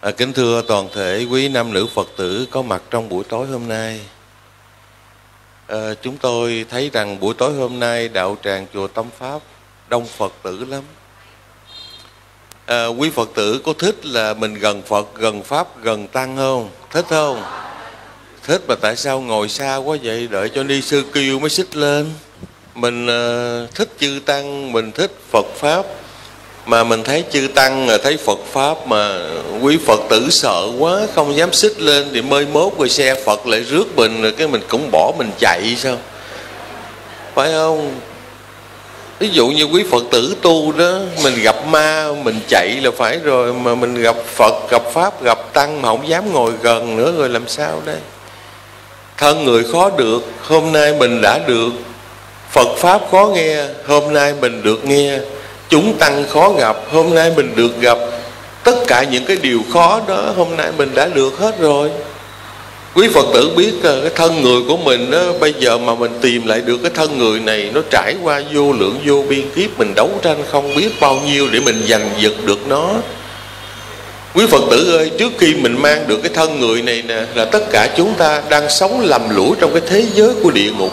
Kính thưa toàn thể quý nam nữ Phật tử có mặt trong buổi tối hôm nay. Chúng tôi thấy rằng buổi tối hôm nay đạo tràng chùa Tâm Pháp đông Phật tử lắm. Quý Phật tử có thích là mình gần Phật, gần Pháp, gần Tăng không? Thích không? Thích, mà tại sao ngồi xa quá vậy? Đợi cho ni sư kêu mới xích lên. Mình thích chư Tăng, mình thích Phật Pháp. Mà mình thấy chư Tăng, thấy Phật Pháp mà quý Phật tử sợ quá, không dám xích lên, thì mới mốt rồi xe Phật lại rước mình, rồi cái mình cũng bỏ mình chạy sao? Phải không? Ví dụ như quý Phật tử tu đó, mình gặp ma, mình chạy là phải rồi. Mà mình gặp Phật, gặp Pháp, gặp Tăng mà không dám ngồi gần nữa, rồi làm sao đây? Thân người khó được, hôm nay mình đã được. Phật Pháp khó nghe, hôm nay mình được nghe. Chúng Tăng khó gặp, hôm nay mình được gặp. Tất cả những cái điều khó đó hôm nay mình đã được hết rồi. Quý Phật tử biết cái thân người của mình đó, bây giờ mà mình tìm lại được cái thân người này, nó trải qua vô lượng vô biên kiếp, mình đấu tranh không biết bao nhiêu để mình giành giật được nó. Quý Phật tử ơi, trước khi mình mang được cái thân người này nè, là tất cả chúng ta đang sống lầm lũi trong cái thế giới của địa ngục.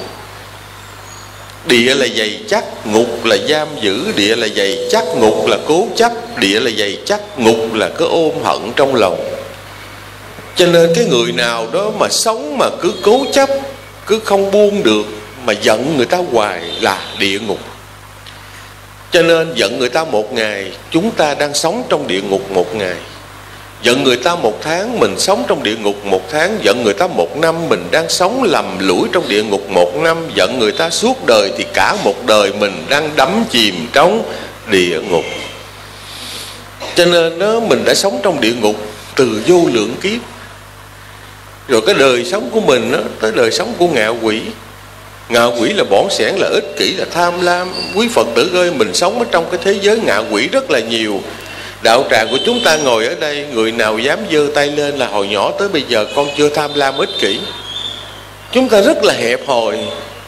Địa là dày chắc, ngục là giam giữ. Địa là dày chắc, ngục là cố chấp. Địa là dày chắc, ngục là cứ ôm hận trong lòng. Cho nên cái người nào đó mà sống mà cứ cố chấp, cứ không buông được, mà giận người ta hoài là địa ngục. Cho nên giận người ta một ngày, chúng ta đang sống trong địa ngục một ngày. Giận người ta một tháng, mình sống trong địa ngục một tháng. Giận người ta một năm, mình đang sống lầm lũi trong địa ngục một năm. Giận người ta suốt đời thì cả một đời mình đang đắm chìm trong địa ngục. Cho nên đó, mình đã sống trong địa ngục từ vô lượng kiếp. Rồi cái đời sống của mình đó, tới đời sống của ngạ quỷ. Ngạ quỷ là bỏng sẻn, là ích kỷ, là tham lam. Quý Phật tử ơi, mình sống ở trong cái thế giới ngạ quỷ rất là nhiều. Đạo tràng của chúng ta ngồi ở đây, người nào dám giơ tay lên là hồi nhỏ tới bây giờ con chưa tham lam ích kỷ. Chúng ta rất là hẹp hòi.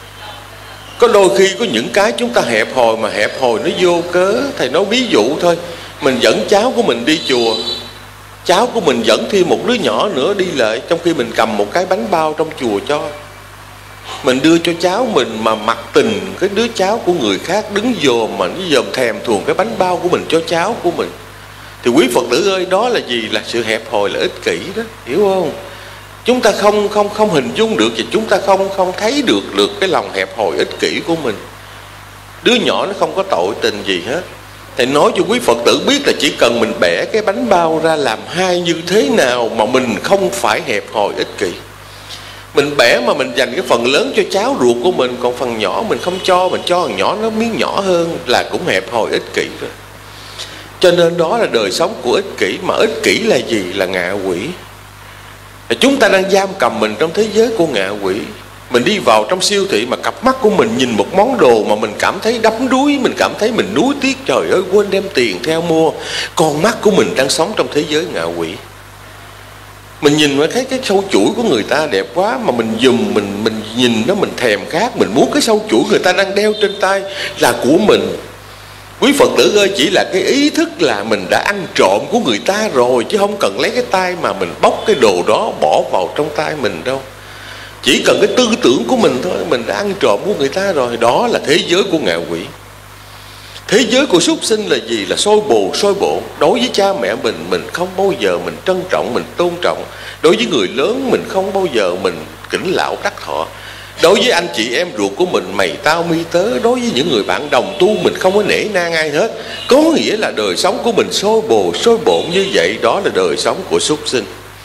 Có đôi khi có những cái chúng ta hẹp hòi, mà hẹp hòi nó vô cớ. Thầy nói ví dụ thôi. Mình dẫn cháu của mình đi chùa, cháu của mình dẫn thêm một đứa nhỏ nữa đi lại, trong khi mình cầm một cái bánh bao trong chùa cho. Mình đưa cho cháu mình mà mặc tình cái đứa cháu của người khác đứng dòm, mà nó dòm thèm thuồng cái bánh bao của mình cho cháu của mình. Thì quý Phật tử ơi, đó là gì? Là sự hẹp hòi, là ích kỷ đó, hiểu không? Chúng ta không hình dung được, và chúng ta không thấy được cái lòng hẹp hòi ích kỷ của mình. Đứa nhỏ nó không có tội tình gì hết. Thầy nói cho quý Phật tử biết là chỉ cần mình bẻ cái bánh bao ra làm hai như thế nào mà mình không phải hẹp hòi ích kỷ. Mình bẻ mà mình dành cái phần lớn cho cháu ruột của mình, còn phần nhỏ mình không cho, mình cho thằng nhỏ nó miếng nhỏ hơn, là cũng hẹp hòi ích kỷ rồi. Cho nên đó là đời sống của ích kỷ. Mà ích kỷ là gì? Là ngạ quỷ. Chúng ta đang giam cầm mình trong thế giới của ngạ quỷ. Mình đi vào trong siêu thị mà cặp mắt của mình nhìn một món đồ mà mình cảm thấy đắm đuối, mình cảm thấy mình nuối tiếc, trời ơi quên đem tiền theo mua. Con mắt của mình đang sống trong thế giới ngạ quỷ. Mình nhìn mà thấy cái sâu chuỗi của người ta đẹp quá, mà mình mình nhìn nó mình thèm khát, mình muốn cái sâu chuỗi người ta đang đeo trên tay là của mình. Quý Phật tử ơi, chỉ là cái ý thức là mình đã ăn trộm của người ta rồi, chứ không cần lấy cái tay mà mình bóc cái đồ đó bỏ vào trong tay mình đâu. Chỉ cần cái tư tưởng của mình thôi, mình đã ăn trộm của người ta rồi. Đó là thế giới của ngạ quỷ. Thế giới của súc sinh là gì? Là soi bồ soi bộ. Đối với cha mẹ mình không bao giờ mình trân trọng, mình tôn trọng. Đối với người lớn mình không bao giờ mình kính lão đắc thọ. Đối với anh chị em ruột của mình, mày tao mi tớ. Đối với những người bạn đồng tu mình không có nể nang ai hết. Có nghĩa là đời sống của mình soi bồ soi bộn như vậy. Đó là đời sống của súc sinh.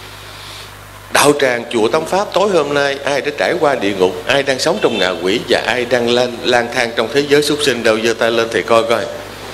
Đạo tràng chùa Tâm Pháp tối hôm nay, ai đã trải qua địa ngục, ai đang sống trong ngạ quỷ, và ai đang lang thang trong thế giới súc sinh đâu? Giơ tay lên thầy coi coi.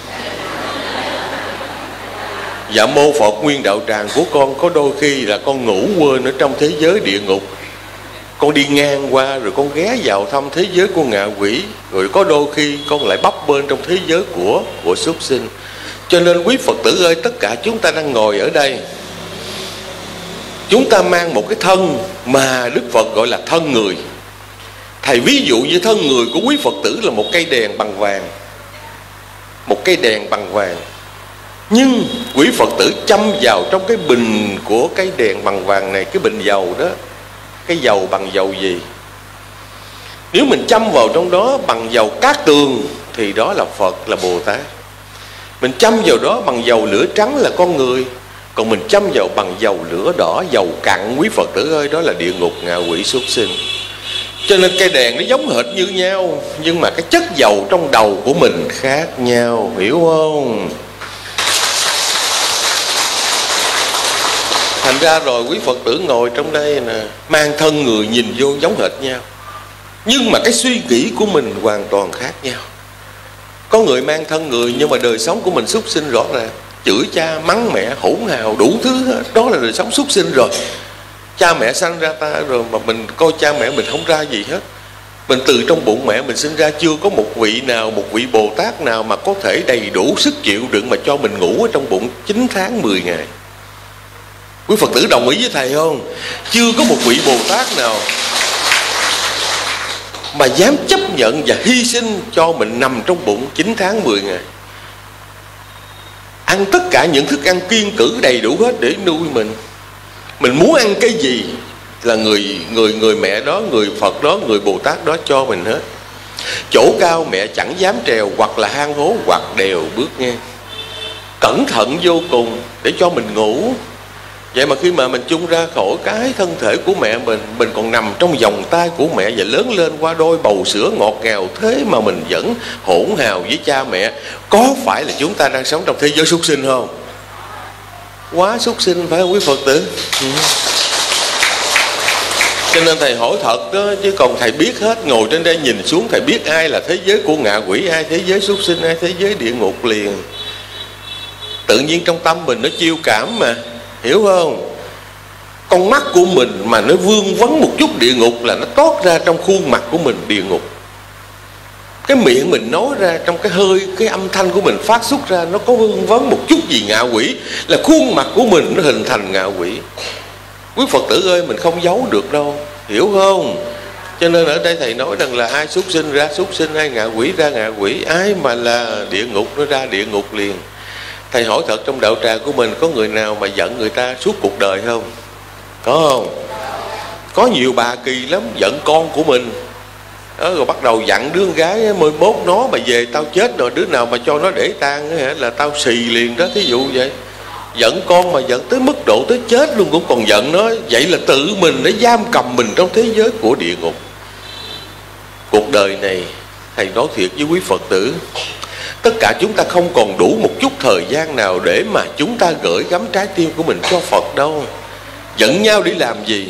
Dạ mô Phật, nguyên đạo tràng của con có đôi khi là con ngủ quên ở trong thế giới địa ngục. Con đi ngang qua rồi con ghé vào thăm thế giới của ngạ quỷ. Rồi có đôi khi con lại bấp bênh trong thế giới của súc sinh. Cho nên quý Phật tử ơi, tất cả chúng ta đang ngồi ở đây, chúng ta mang một cái thân mà Đức Phật gọi là thân người. Thầy ví dụ như thân người của quý Phật tử là một cây đèn bằng vàng. Một cây đèn bằng vàng. Nhưng quý Phật tử châm vào trong cái bình của cái đèn bằng vàng này, cái bình dầu đó, cái dầu bằng dầu gì? Nếu mình châm vào trong đó bằng dầu cát tường thì đó là Phật, là Bồ Tát. Mình châm vào đó bằng dầu lửa trắng là con người. Còn mình châm vào bằng dầu lửa đỏ, dầu cặn, quý Phật tử ơi, đó là địa ngục, ngạ quỷ, súc sinh. Cho nên cây đèn nó giống hệt như nhau, nhưng mà cái chất dầu trong đầu của mình khác nhau, hiểu không? Thành ra rồi quý Phật tử ngồi trong đây nè, mang thân người nhìn vô giống hệt nhau, nhưng mà cái suy nghĩ của mình hoàn toàn khác nhau. Có người mang thân người nhưng mà đời sống của mình súc sinh rõ ràng, chửi cha, mắng mẹ, hỗn hào, đủ thứ hết. Đó là đời sống súc sinh rồi. Cha mẹ sanh ra ta rồi mà mình coi cha mẹ mình không ra gì hết. Mình từ trong bụng mẹ mình sinh ra, chưa có một vị nào, một vị Bồ Tát nào mà có thể đầy đủ sức chịu đựng mà cho mình ngủ ở trong bụng 9 tháng 10 ngày. Quý Phật tử đồng ý với thầy không? Chưa có một vị Bồ Tát nào mà dám chấp nhận và hy sinh cho mình nằm trong bụng 9 tháng 10 ngày, ăn tất cả những thức ăn kiêng cữ đầy đủ hết để nuôi mình. Mình muốn ăn cái gì là người mẹ đó, người Phật đó, người Bồ Tát đó cho mình hết. Chỗ cao mẹ chẳng dám trèo, hoặc là hang hố hoặc đèo bước ngang. Cẩn thận vô cùng để cho mình ngủ. Vậy mà khi mà mình chung ra khỏi cái thân thể của mẹ mình còn nằm trong vòng tay của mẹ và lớn lên qua đôi bầu sữa ngọt ngào, thế mà mình vẫn hỗn hào với cha mẹ. Có phải là chúng ta đang sống trong thế giới súc sinh không? Quá súc sinh phải không quý Phật tử? Cho nên thầy hỏi thật đó, chứ còn thầy biết hết, ngồi trên đây nhìn xuống thầy biết ai là thế giới của ngạ quỷ, ai thế giới súc sinh, ai thế giới địa ngục liền. Tự nhiên trong tâm mình nó chiêu cảm mà, hiểu không? Con mắt của mình mà nó vương vấn một chút địa ngục là nó toát ra trong khuôn mặt của mình địa ngục. Cái miệng mình nói ra, trong cái hơi, cái âm thanh của mình phát xuất ra, nó có vương vấn một chút gì ngạ quỷ là khuôn mặt của mình nó hình thành ngạ quỷ. Quý Phật tử ơi, mình không giấu được đâu, hiểu không? Cho nên ở đây thầy nói rằng là ai súc sinh ra súc sinh, ai ngạ quỷ ra ngạ quỷ, ai mà là địa ngục nó ra địa ngục liền. Thầy hỏi thật, trong đạo tràng của mình có người nào mà giận người ta suốt cuộc đời không? Có không? Có nhiều bà kỳ lắm, giận con của mình đó, rồi bắt đầu dặn đứa con gái 11 nó mà về tao chết rồi, đứa nào mà cho nó để tang là tao xì liền đó, thí dụ vậy. Giận con mà giận tới mức độ tới chết luôn cũng còn giận nó. Vậy là tự mình để giam cầm mình trong thế giới của địa ngục. Cuộc đời này thầy nói thiệt với quý Phật tử, tất cả chúng ta không còn đủ một chút thời gian nào để mà chúng ta gửi gắm trái tim của mình cho Phật đâu. Giận nhau để làm gì?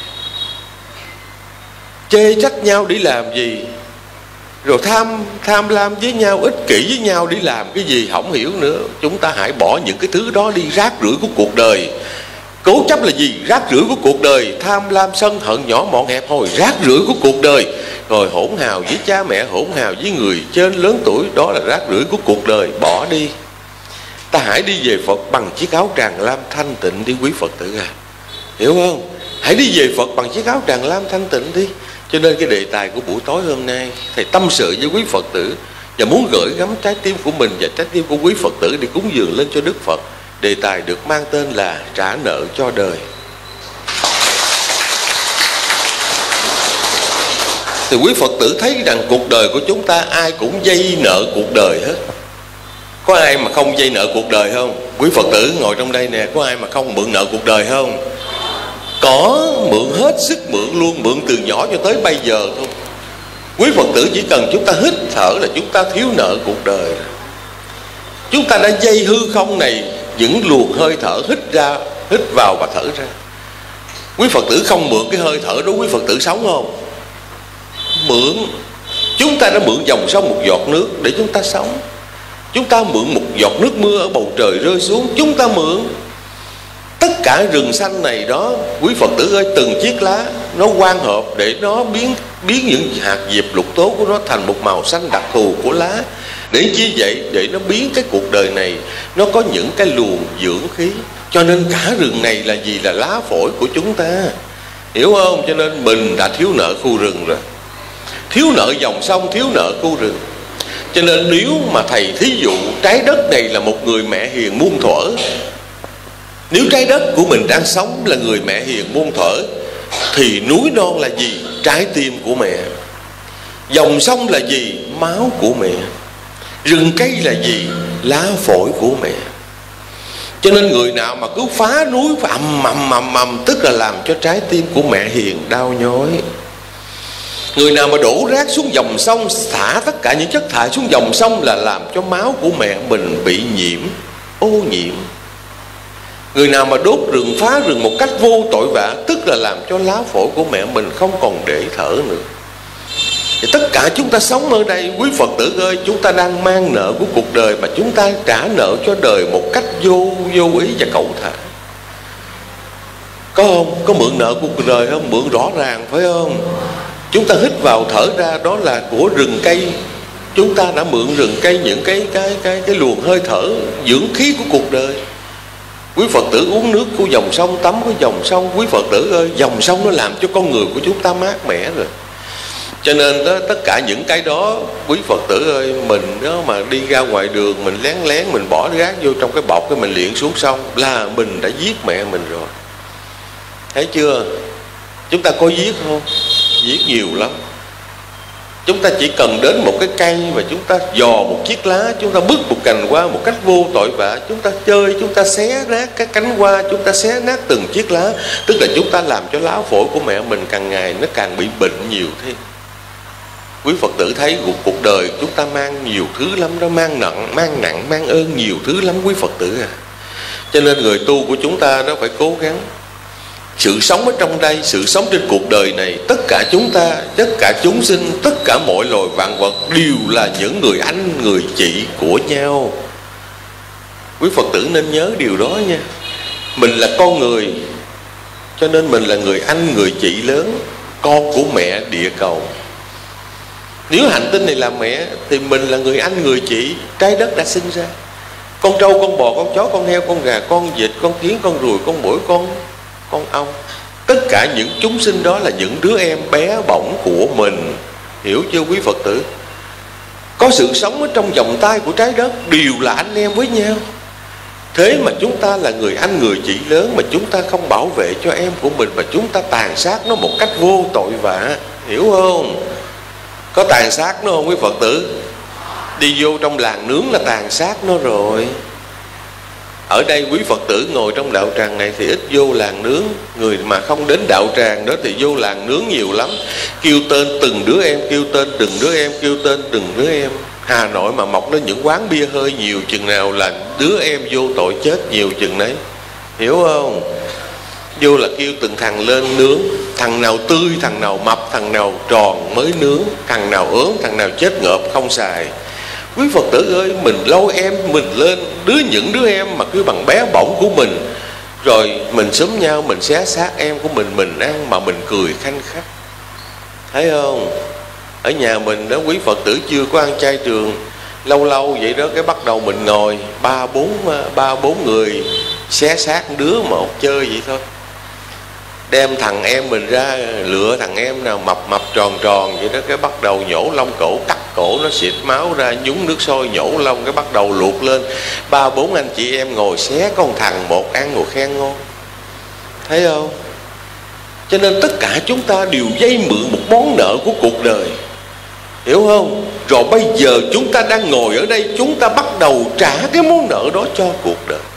Chê trách nhau để làm gì? Rồi tham lam với nhau, ích kỷ với nhau để làm cái gì? Không hiểu nữa. Chúng ta hãy bỏ những cái thứ đó đi, rác rưởi của cuộc đời. Cố chấp là gì? Rác rưởi của cuộc đời. Tham lam sân hận nhỏ mọn hẹp hòi, rác rưởi của cuộc đời. Rồi hỗn hào với cha mẹ, hỗn hào với người trên lớn tuổi, đó là rác rưởi của cuộc đời. Bỏ đi. Ta hãy đi về Phật bằng chiếc áo tràng lam thanh tịnh đi quý Phật tử à. Hiểu không? Hãy đi về Phật bằng chiếc áo tràng lam thanh tịnh đi. Cho nên cái đề tài của buổi tối hôm nay, thầy tâm sự với quý Phật tử và muốn gửi gắm trái tim của mình và trái tim của quý Phật tử để cúng dường lên cho Đức Phật. Đề tài được mang tên là trả nợ cho đời. Thì quý Phật tử thấy rằng cuộc đời của chúng ta ai cũng dây nợ cuộc đời hết. Có ai mà không dây nợ cuộc đời không? Quý Phật tử ngồi trong đây nè, có ai mà không mượn nợ cuộc đời không? Có, mượn hết sức mượn luôn, mượn từ nhỏ cho tới bây giờ thôi. Quý Phật tử chỉ cần chúng ta hít thở là chúng ta thiếu nợ cuộc đời. Chúng ta đã dây hư không này những luồng hơi thở hít ra, hít vào và thở ra. Quý Phật tử không mượn cái hơi thở đó, quý Phật tử sống không? Mượn. Chúng ta đã mượn dòng sông một giọt nước để chúng ta sống. Chúng ta mượn một giọt nước mưa ở bầu trời rơi xuống, chúng ta mượn. Tất cả rừng xanh này đó, quý Phật tử ơi, từng chiếc lá nó quang hợp để nó biến những hạt diệp lục tố của nó thành một màu xanh đặc thù của lá. Để chi vậy? Để nó biến cái cuộc đời này nó có những cái luồng dưỡng khí. Cho nên cả rừng này là gì? Là lá phổi của chúng ta. Hiểu không? Cho nên mình đã thiếu nợ khu rừng rồi, thiếu nợ dòng sông, thiếu nợ khu rừng. Cho nên nếu mà thầy thí dụ trái đất này là một người mẹ hiền muôn thuở, nếu trái đất của mình đang sống là người mẹ hiền muôn thuở, thì núi non là gì? Trái tim của mẹ. Dòng sông là gì? Máu của mẹ. Rừng cây là gì? Lá phổi của mẹ. Cho nên người nào mà cứ phá núi ầm, tức là làm cho trái tim của mẹ hiền đau nhói. Người nào mà đổ rác xuống dòng sông, xả tất cả những chất thải xuống dòng sông là làm cho máu của mẹ mình bị nhiễm, ô nhiễm. Người nào mà đốt rừng, phá rừng một cách vô tội vạ, tức là làm cho lá phổi của mẹ mình không còn để thở nữa. Thì tất cả chúng ta sống ở đây, quý Phật tử ơi, chúng ta đang mang nợ của cuộc đời, mà chúng ta trả nợ cho đời một cách vô ý và cẩu thả. Có không? Có mượn nợ của cuộc đời không? Mượn rõ ràng phải không? Chúng ta hít vào thở ra đó là của rừng cây. Chúng ta đã mượn rừng cây những cái luồng hơi thở dưỡng khí của cuộc đời. Quý Phật tử uống nước của dòng sông, tắm của dòng sông. Quý Phật tử ơi, dòng sông nó làm cho con người của chúng ta mát mẻ rồi. Cho nên đó, tất cả những cái đó, quý Phật tử ơi, mình đó mà đi ra ngoài đường, mình lén lén mình bỏ rác vô trong cái bọc, cái mình liệng xuống sông, là mình đã giết mẹ mình rồi. Thấy chưa? Chúng ta có giết không? Giết nhiều lắm. Chúng ta chỉ cần đến một cái cây mà chúng ta dò một chiếc lá, chúng ta bứt một cành hoa một cách vô tội vạ, chúng ta chơi, chúng ta xé nát cái cánh hoa, chúng ta xé nát từng chiếc lá, tức là chúng ta làm cho lá phổi của mẹ mình càng ngày nó càng bị bệnh nhiều thêm. Quý Phật tử thấy cuộc đời chúng ta mang nhiều thứ lắm đó, mang nặng, mang ơn nhiều thứ lắm quý Phật tử à. Cho nên người tu của chúng ta đó phải cố gắng. Sự sống ở trong đây, sự sống trên cuộc đời này, tất cả chúng ta, tất cả chúng sinh, tất cả mọi loài vạn vật đều là những người anh, người chị của nhau. Quý Phật tử nên nhớ điều đó nha. Mình là con người, cho nên mình là người anh, người chị lớn, con của mẹ địa cầu. Nếu hành tinh này là mẹ, thì mình là người anh, người chị trái đất đã sinh ra. Con trâu, con bò, con chó, con heo, con gà, con vịt, con kiến, con ruồi, con muỗi, con ong, tất cả những chúng sinh đó là những đứa em bé bỏng của mình. Hiểu chưa quý Phật tử? Có sự sống ở trong vòng tay của trái đất, đều là anh em với nhau. Thế mà chúng ta là người anh, người chị lớn, mà chúng ta không bảo vệ cho em của mình, mà chúng ta tàn sát nó một cách vô tội vạ. Hiểu không? Có tàn sát nó không quý Phật tử? Đi vô trong làng nướng là tàn sát nó rồi. Ở đây quý Phật tử ngồi trong đạo tràng này thì ít vô làng nướng. Người mà không đến đạo tràng đó thì vô làng nướng nhiều lắm. Kêu tên từng đứa em, kêu tên từng đứa em, kêu tên từng đứa em. Hà Nội mà mọc lên những quán bia hơi nhiều chừng nào là đứa em vô tội chết nhiều chừng đấy. Hiểu không? Vô là kêu từng thằng lên nướng. Thằng nào tươi, thằng nào mập, thằng nào tròn mới nướng, thằng nào ốm, thằng nào chết ngợp không xài. Quý Phật tử ơi, mình lôi em mình lên, những đứa em mà cứ bằng bé bỏng của mình, rồi mình xúm nhau, mình xé xác em của mình ăn mà mình cười khanh khách. Thấy không? Ở nhà mình đó quý Phật tử chưa có ăn chay trường, lâu lâu vậy đó cái bắt đầu mình ngồi ba bốn người xé xác đứa một chơi vậy thôi. Đem thằng em mình ra, lựa thằng em nào mập tròn vậy đó, cái bắt đầu nhổ lông cổ, cắt cổ nó xịt máu ra, nhúng nước sôi nhổ lông, cái bắt đầu luộc lên. 3-4 anh chị em ngồi xé con thằng một ăn rồi khen ngon. Thấy không? Cho nên tất cả chúng ta đều vay mượn một món nợ của cuộc đời. Hiểu không? Rồi bây giờ chúng ta đang ngồi ở đây, chúng ta bắt đầu trả cái món nợ đó cho cuộc đời.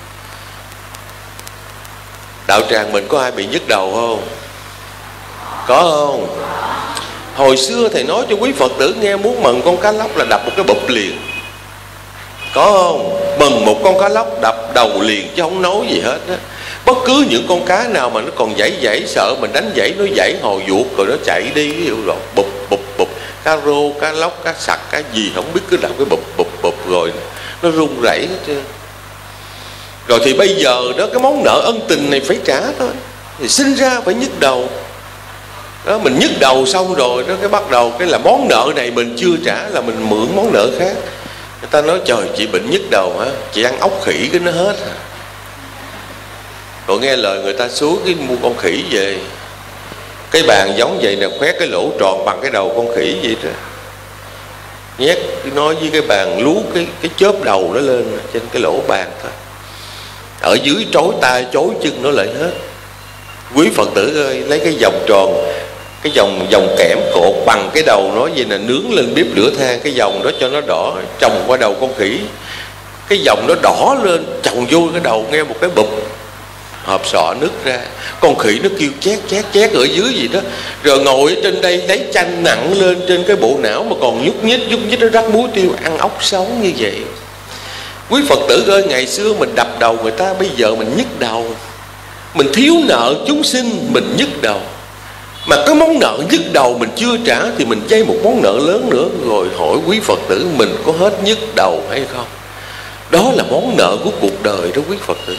Đạo tràng mình có ai bị nhức đầu không? Có không? Hồi xưa thầy nói cho quý Phật tử nghe, muốn mần con cá lóc là đập một cái bụp liền. Có không? Mần một con cá lóc đập đầu liền chứ không nói gì hết á. Bất cứ những con cá nào mà nó còn dãy sợ mình đánh dãy, nó dãy hồi vuột rồi nó chạy đi, ví dụ rồi bụp. Cá rô, cá lóc, cá sặc, cá gì không biết, cứ đập cái bụp rồi nó rung rẩy hết trơn. Rồi thì bây giờ đó, cái món nợ ân tình này phải trả thôi. Thì sinh ra phải nhức đầu. Đó, mình nhức đầu xong rồi đó, cái bắt đầu cái là món nợ này mình chưa trả là mình mượn món nợ khác. Người ta nói trời chị bệnh nhức đầu hả? Chị ăn ốc khỉ cái nó hết hả? Rồi nghe lời người ta xuống cái mua con khỉ về. Cái bàn giống vậy nè, khoét cái lỗ tròn bằng cái đầu con khỉ vậy đó. nhét nói với cái bàn lú cái chớp đầu nó lên trên cái lỗ bàn thôi, ở dưới trói tay trói chân nó lại hết. Quý Phật tử ơi, lấy cái vòng tròn, cái vòng kẽm cột bằng cái đầu nó vậy nè, nướng lên bếp lửa than, cái vòng đó cho nó đỏ, trồng qua đầu con khỉ, cái vòng nó đỏ lên, trồng vô cái đầu, nghe một cái bụp, hộp sọ nứt ra, con khỉ nó kêu chét chét chét ở dưới gì đó, rồi ngồi ở trên đây lấy chanh nặng lên trên cái bộ não mà còn nhúc nhích nó rắc muối tiêu ăn ốc sống như vậy. Quý Phật tử ơi, ngày xưa mình đập đầu người ta, bây giờ mình nhức đầu. Mình thiếu nợ chúng sinh, mình nhức đầu. Mà cái món nợ nhức đầu mình chưa trả thì mình vay một món nợ lớn nữa. Rồi hỏi quý Phật tử mình có hết nhức đầu hay không? Đó là món nợ của cuộc đời đó quý Phật tử.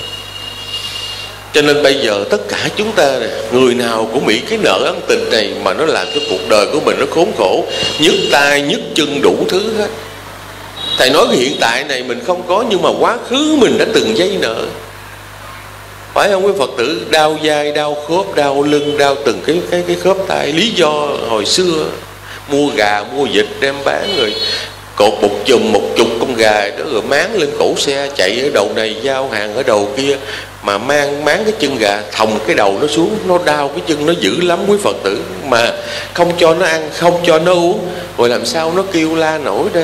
Cho nên bây giờ tất cả chúng ta này, người nào cũng bị cái nợ ân tình này mà nó làm cho cuộc đời của mình nó khốn khổ, nhức tay nhức chân đủ thứ hết. Thầy nói hiện tại này mình không có, nhưng mà quá khứ mình đã từng vay nợ, phải không quý Phật tử? Đau vai, đau khớp, đau lưng, đau từng cái khớp tay. Lý do hồi xưa mua gà mua vịt đem bán, rồi cột một chục con gà đó, rồi máng lên cổ xe chạy ở đầu này giao hàng ở đầu kia, mà máng cái chân gà thòng cái đầu nó xuống, nó đau cái chân nó dữ lắm quý Phật tử, mà không cho nó ăn, không cho nó uống, rồi làm sao nó kêu la nổi đây?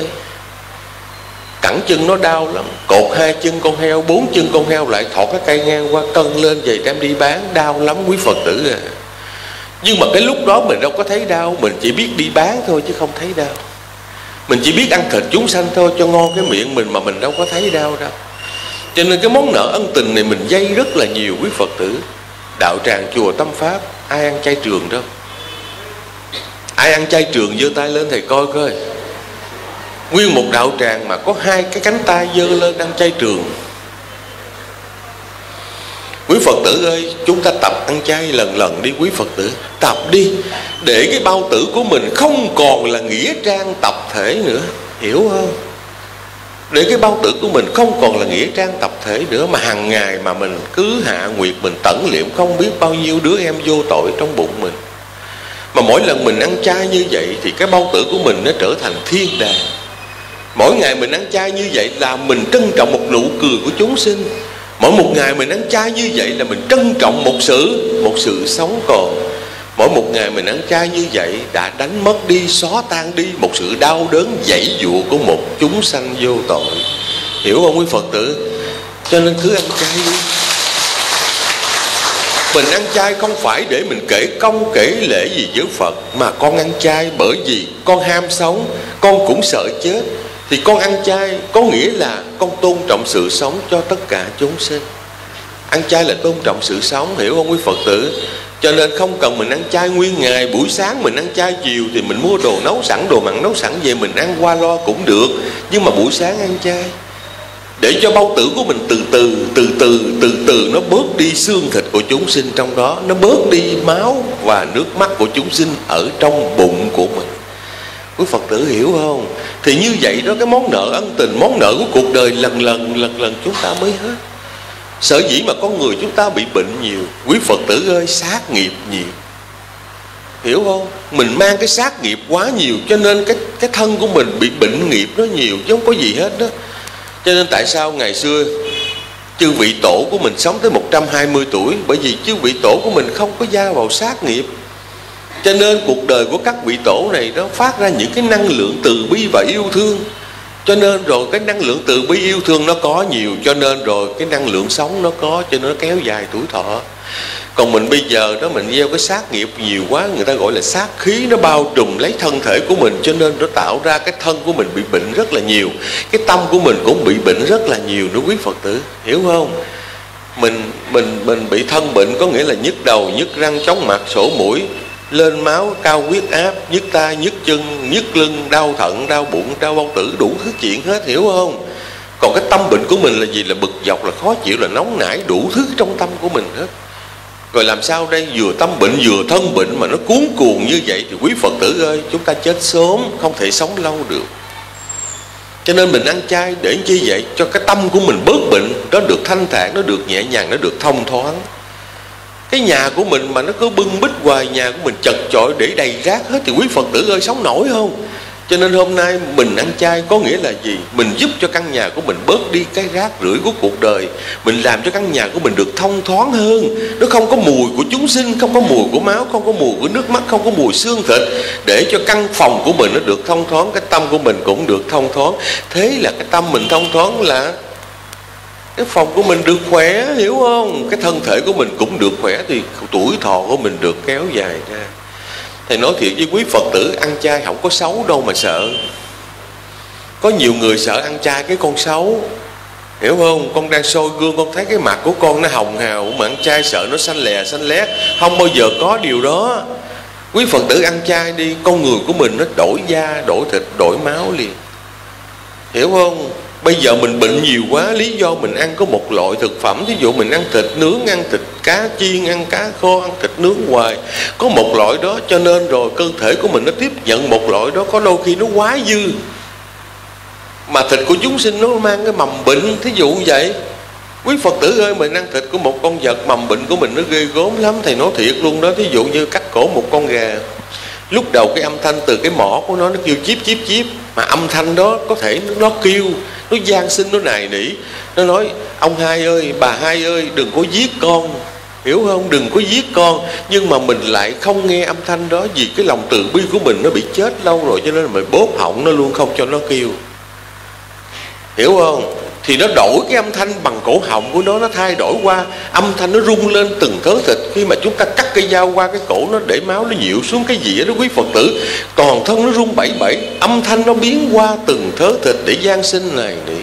Cẳng chân nó đau lắm, cột 2 chân con heo, 4 chân con heo lại thọt cái cây ngang qua cân lên về đem đi bán, đau lắm quý Phật tử à. Nhưng mà cái lúc đó mình đâu có thấy đau, mình chỉ biết đi bán thôi chứ không thấy đau. Mình chỉ biết ăn thịt chúng sanh thôi cho ngon cái miệng mình, mà mình đâu có thấy đau đâu. Cho nên cái món nợ ân tình này mình vay rất là nhiều quý Phật tử. Đạo tràng chùa Tâm Pháp ai ăn chay trường đâu? Ai ăn chay trường giơ tay lên thầy coi coi. Nguyên một đạo tràng mà có 2 cái cánh tay giơ lên ăn chay trường. Quý Phật tử ơi, chúng ta tập ăn chay lần đi quý Phật tử. Tập đi, để cái bao tử của mình không còn là nghĩa trang tập thể nữa, hiểu không? Để cái bao tử của mình không còn là nghĩa trang tập thể nữa, mà hàng ngày mà mình cứ hạ nguyệt, mình tẩn liệm không biết bao nhiêu đứa em vô tội trong bụng mình. Mà mỗi lần mình ăn chay như vậy thì cái bao tử của mình nó trở thành thiên đàng. Mỗi ngày mình ăn chay như vậy là mình trân trọng một nụ cười của chúng sinh. Mỗi một ngày mình ăn chay như vậy là mình trân trọng một sự sống còn. Mỗi một ngày mình ăn chay như vậy đã đánh mất đi, xóa tan đi một sự đau đớn dãy dụa của một chúng sanh vô tội. Hiểu không quý Phật tử? Cho nên cứ ăn chay đi. Mình ăn chay không phải để mình kể công kể lễ gì với Phật, mà con ăn chay bởi vì con ham sống, con cũng sợ chết. Thì con ăn chay có nghĩa là con tôn trọng sự sống cho tất cả chúng sinh. Ăn chay là tôn trọng sự sống, hiểu không quý Phật tử? Cho nên không cần mình ăn chay nguyên ngày. Buổi sáng mình ăn chay, chiều thì mình mua đồ nấu sẵn, đồ mặn nấu sẵn về mình ăn qua loa cũng được. Nhưng mà buổi sáng ăn chay, để cho bao tử của mình từ từ nó bớt đi xương thịt của chúng sinh trong đó, nó bớt đi máu và nước mắt của chúng sinh ở trong bụng của mình. Quý Phật tử hiểu không? Thì như vậy đó, cái món nợ ân tình, món nợ của cuộc đời lần lần chúng ta mới hết. Sở dĩ mà con người chúng ta bị bệnh nhiều, quý Phật tử ơi, sát nghiệp nhiều, hiểu không? Mình mang cái sát nghiệp quá nhiều, cho nên cái thân của mình bị bệnh nghiệp nó nhiều chứ không có gì hết đó. Cho nên tại sao ngày xưa chư vị tổ của mình sống tới 120 tuổi? Bởi vì chư vị tổ của mình không có gia vào sát nghiệp. Cho nên cuộc đời của các vị tổ này nó phát ra những cái năng lượng từ bi và yêu thương. Cho nên rồi cái năng lượng từ bi yêu thương nó có nhiều, cho nên rồi cái năng lượng sống nó có, cho nên nó kéo dài tuổi thọ. Còn mình bây giờ đó, mình gieo cái sát nghiệp nhiều quá, người ta gọi là sát khí, nó bao trùm lấy thân thể của mình, cho nên nó tạo ra cái thân của mình bị bệnh rất là nhiều. Cái tâm của mình cũng bị bệnh rất là nhiều nữa quý Phật tử, hiểu không? Mình bị thân bệnh có nghĩa là nhức đầu, nhức răng, chóng mặt, sổ mũi, lên máu, cao huyết áp, nhức tay, nhức chân, nhức lưng, đau thận, đau bụng, đau bao tử, đủ thứ chuyện hết, hiểu không? Còn cái tâm bệnh của mình là gì? Là bực dọc, là khó chịu, là nóng nảy, đủ thứ trong tâm của mình hết. Rồi làm sao đây? Vừa tâm bệnh vừa thân bệnh mà nó cuốn cuồng như vậy thì quý Phật tử ơi, chúng ta chết sớm, không thể sống lâu được. Cho nên mình ăn chay để chi vậy? Cho cái tâm của mình bớt bệnh, nó được thanh thản, nó được nhẹ nhàng, nó được thông thoáng. Cái nhà của mình mà nó cứ bưng bít hoài, nhà của mình chật chội để đầy rác hết thì quý Phật tử ơi, sống nổi không? Cho nên hôm nay mình ăn chay có nghĩa là gì? Mình giúp cho căn nhà của mình bớt đi cái rác rưởi của cuộc đời. Mình làm cho căn nhà của mình được thông thoáng hơn. Nó không có mùi của chúng sinh, không có mùi của máu, không có mùi của nước mắt, không có mùi xương thịt. Để cho căn phòng của mình nó được thông thoáng, cái tâm của mình cũng được thông thoáng. Thế là cái tâm mình thông thoáng là cái phòng của mình được khỏe, hiểu không? Cái thân thể của mình cũng được khỏe thì tuổi thọ của mình được kéo dài ra. Thầy nói thiệt với quý Phật tử, ăn chay không có xấu đâu mà sợ. Có nhiều người sợ ăn chay cái con xấu, hiểu không? Con đang soi gương con thấy cái mặt của con nó hồng hào, mà ăn chay sợ nó xanh lè xanh lét. Không bao giờ có điều đó. Quý Phật tử ăn chay đi, con người của mình nó đổi da, đổi thịt, đổi máu liền, hiểu không? Bây giờ mình bệnh nhiều quá, lý do mình ăn có một loại thực phẩm. Thí dụ mình ăn thịt nướng, ăn thịt cá chiên, ăn cá kho, ăn thịt nướng hoài, có một loại đó, cho nên rồi cơ thể của mình nó tiếp nhận một loại đó. Có đôi khi nó quá dư, mà thịt của chúng sinh nó mang cái mầm bệnh. Thí dụ như vậy. Quý Phật tử ơi, mình ăn thịt của một con vật, mầm bệnh của mình nó ghê gớm lắm. Thầy nói thiệt luôn đó. Thí dụ như cắt cổ một con gà, lúc đầu cái âm thanh từ cái mỏ của nó kêu chíp chíp chíp, mà âm thanh đó có thể nó kêu, nó van xin, nó nài nỉ, nó nói ông hai ơi, bà hai ơi, đừng có giết con, hiểu không? Đừng có giết con. Nhưng mà mình lại không nghe âm thanh đó, vì cái lòng từ bi của mình nó bị chết lâu rồi, cho nên mình bóp họng nó luôn, không cho nó kêu, hiểu không? Thì nó đổi cái âm thanh bằng cổ họng của nó thay đổi qua âm thanh nó rung lên từng thớ thịt. Khi mà chúng ta cắt cây dao qua cái cổ nó để máu nó dịu xuống cái dĩa đó quý Phật tử, toàn thân nó rung bẩy bẩy, âm thanh nó biến qua từng thớ thịt để gian sinh này nỉ.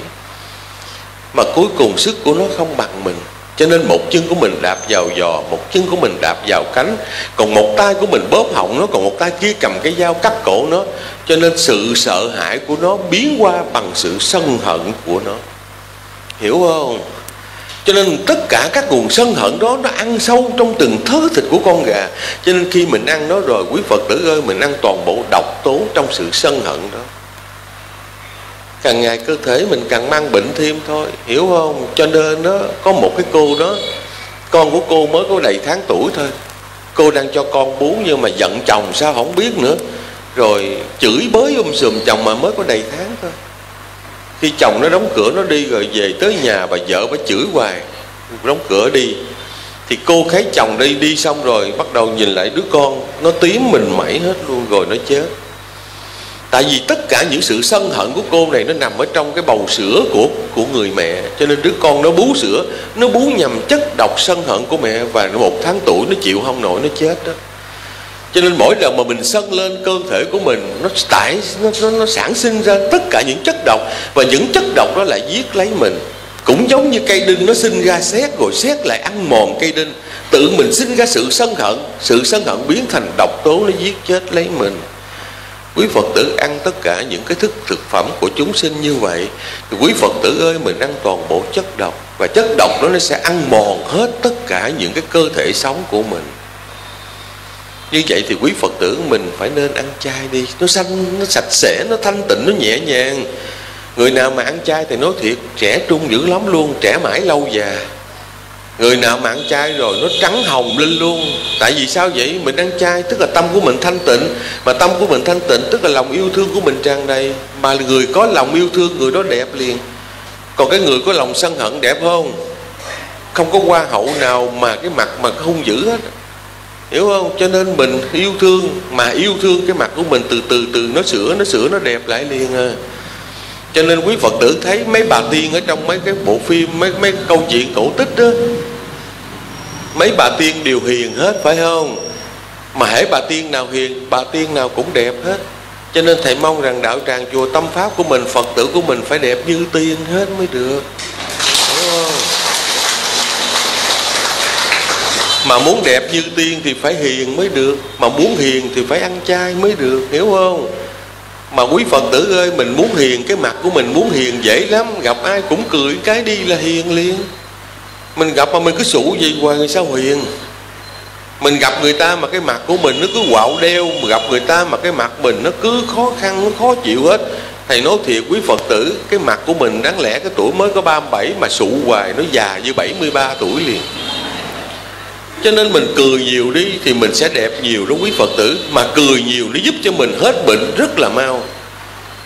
Mà cuối cùng sức của nó không bằng mình. Cho nên một chân của mình đạp vào giò, một chân của mình đạp vào cánh, còn một tay của mình bóp họng nó, còn một tay kia cầm cái dao cắt cổ nó. Cho nên sự sợ hãi của nó biến qua bằng sự sân hận của nó, hiểu không? Cho nên tất cả các nguồn sân hận đó nó ăn sâu trong từng thớ thịt của con gà. Cho nên khi mình ăn nó rồi, quý Phật tử ơi, mình ăn toàn bộ độc tố trong sự sân hận đó. Càng ngày cơ thể mình càng mang bệnh thêm thôi, hiểu không? Cho nên đó, có một cái cô đó, con của cô mới có đầy tháng tuổi thôi. Cô đang cho con bú nhưng mà giận chồng sao không biết nữa. Rồi chửi bới sùm chồng mà mới có đầy tháng thôi. Khi chồng nó đóng cửa nó đi rồi về tới nhà, bà vợ bà chửi hoài, đóng cửa đi. Thì cô thấy chồng đi xong rồi bắt đầu nhìn lại đứa con, nó tím mình mẩy hết luôn rồi nó chết. Tại vì tất cả những sự sân hận của cô này nó nằm ở trong cái bầu sữa của người mẹ. Cho nên đứa con nó bú sữa, nó bú nhầm chất độc sân hận của mẹ, và 1 tháng tuổi nó chịu không nổi, nó chết đó. Cho nên mỗi lần mà mình sân lên, cơ thể của mình nó sản sinh ra tất cả những chất độc, và những chất độc đó lại giết lấy mình. Cũng giống như cây đinh nó sinh ra sét, rồi sét lại ăn mòn cây đinh. Tự mình sinh ra sự sân hận, sự sân hận biến thành độc tố, nó giết chết lấy mình. Quý Phật tử ăn tất cả những cái thực phẩm của chúng sinh như vậy thì quý Phật tử ơi, mình ăn toàn bộ chất độc, và chất độc đó nó sẽ ăn mòn hết tất cả những cái cơ thể sống của mình. Như vậy thì quý Phật tử mình phải nên ăn chay đi. Nó xanh, nó sạch sẽ, nó thanh tịnh, nó nhẹ nhàng. Người nào mà ăn chay thì nói thiệt trẻ trung dữ lắm luôn, trẻ mãi lâu già. Người nào mà ăn chay rồi nó trắng hồng lên luôn. Tại vì sao vậy? Mình ăn chay tức là tâm của mình thanh tịnh. Mà tâm của mình thanh tịnh tức là lòng yêu thương của mình tràn đầy. Mà người có lòng yêu thương, người đó đẹp liền. Còn cái người có lòng sân hận đẹp không? Không có hoa hậu nào mà cái mặt mà hung dữ hết, hiểu không? Cho nên mình yêu thương, mà yêu thương cái mặt của mình từ từ nó sửa nó đẹp lại liền à. Cho nên quý Phật tử thấy mấy bà tiên ở trong mấy cái bộ phim, mấy câu chuyện cổ tích đó, mấy bà tiên đều hiền hết, phải không? Mà hễ bà tiên nào hiền, bà tiên nào cũng đẹp hết. Cho nên thầy mong rằng đạo tràng chùa Tâm Pháp của mình, Phật tử của mình phải đẹp như tiên hết mới được, hiểu không? Mà muốn đẹp như tiên thì phải hiền mới được. Mà muốn hiền thì phải ăn chay mới được, hiểu không? Mà quý Phật tử ơi, mình muốn hiền, cái mặt của mình muốn hiền dễ lắm. Gặp ai cũng cười cái đi là hiền liền. Mình gặp mà mình cứ sụ gì hoài người sao hiền. Mình gặp người ta mà cái mặt của mình nó cứ quạo đeo, mà gặp người ta mà cái mặt mình nó cứ khó khăn, nó khó chịu hết. Thầy nói thiệt quý Phật tử, cái mặt của mình đáng lẽ cái tuổi mới có 37 mà sụ hoài nó già như 73 tuổi liền. Cho nên mình cười nhiều đi thì mình sẽ đẹp nhiều đó quý Phật tử. Mà cười nhiều nó giúp cho mình hết bệnh rất là mau.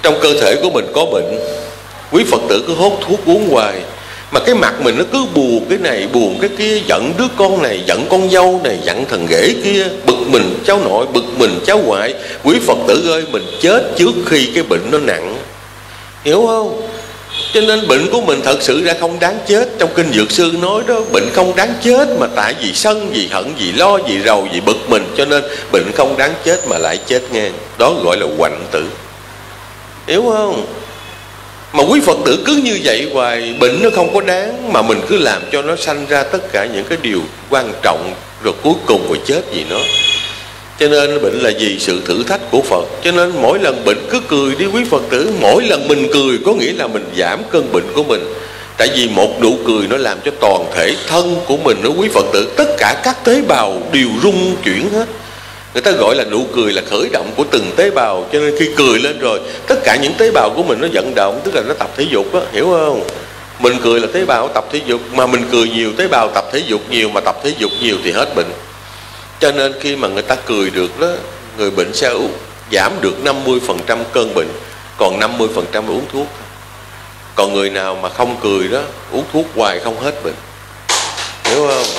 trong cơ thể của mình có bệnh, quý Phật tử cứ hốt thuốc uống hoài, mà cái mặt mình nó cứ buồn cái này buồn cái kia, giận đứa con này, giận con dâu này, giận thằng ghẻ kia, bực mình cháu nội, bực mình cháu ngoại. Quý Phật tử ơi, mình chết trước khi cái bệnh nó nặng, hiểu không? Cho nên bệnh của mình thật sự ra không đáng chết. Trong kinh Dược Sư nói đó, bệnh không đáng chết mà tại vì sân, vì hận, vì lo, vì rầu, vì bực mình, cho nên bệnh không đáng chết mà lại chết ngang. Đó gọi là hoạnh tử, hiểu không? Mà quý Phật tử cứ như vậy hoài, bệnh nó không có đáng, mà mình cứ làm cho nó sanh ra tất cả những cái điều quan trọng, rồi cuối cùng rồi chết vì nó. Cho nên bệnh là gì? Sự thử thách của Phật. Cho nên mỗi lần bệnh cứ cười đi quý Phật tử. Mỗi lần mình cười có nghĩa là mình giảm cơn bệnh của mình. Tại vì một nụ cười nó làm cho toàn thể thân của mình, nó quý Phật tử, tất cả các tế bào đều rung chuyển hết. Người ta gọi là nụ cười là khởi động của từng tế bào. Cho nên khi cười lên rồi, tất cả những tế bào của mình nó vận động, tức là nó tập thể dục đó, hiểu không? Mình cười là tế bào tập thể dục, mà mình cười nhiều, tế bào tập thể dục nhiều, mà tập thể dục nhiều thì hết bệnh. Cho nên khi mà người ta cười được đó, người bệnh sẽ giảm được 50% cơn bệnh, còn 50% uống thuốc. Còn người nào mà không cười đó, uống thuốc hoài không hết bệnh, hiểu không?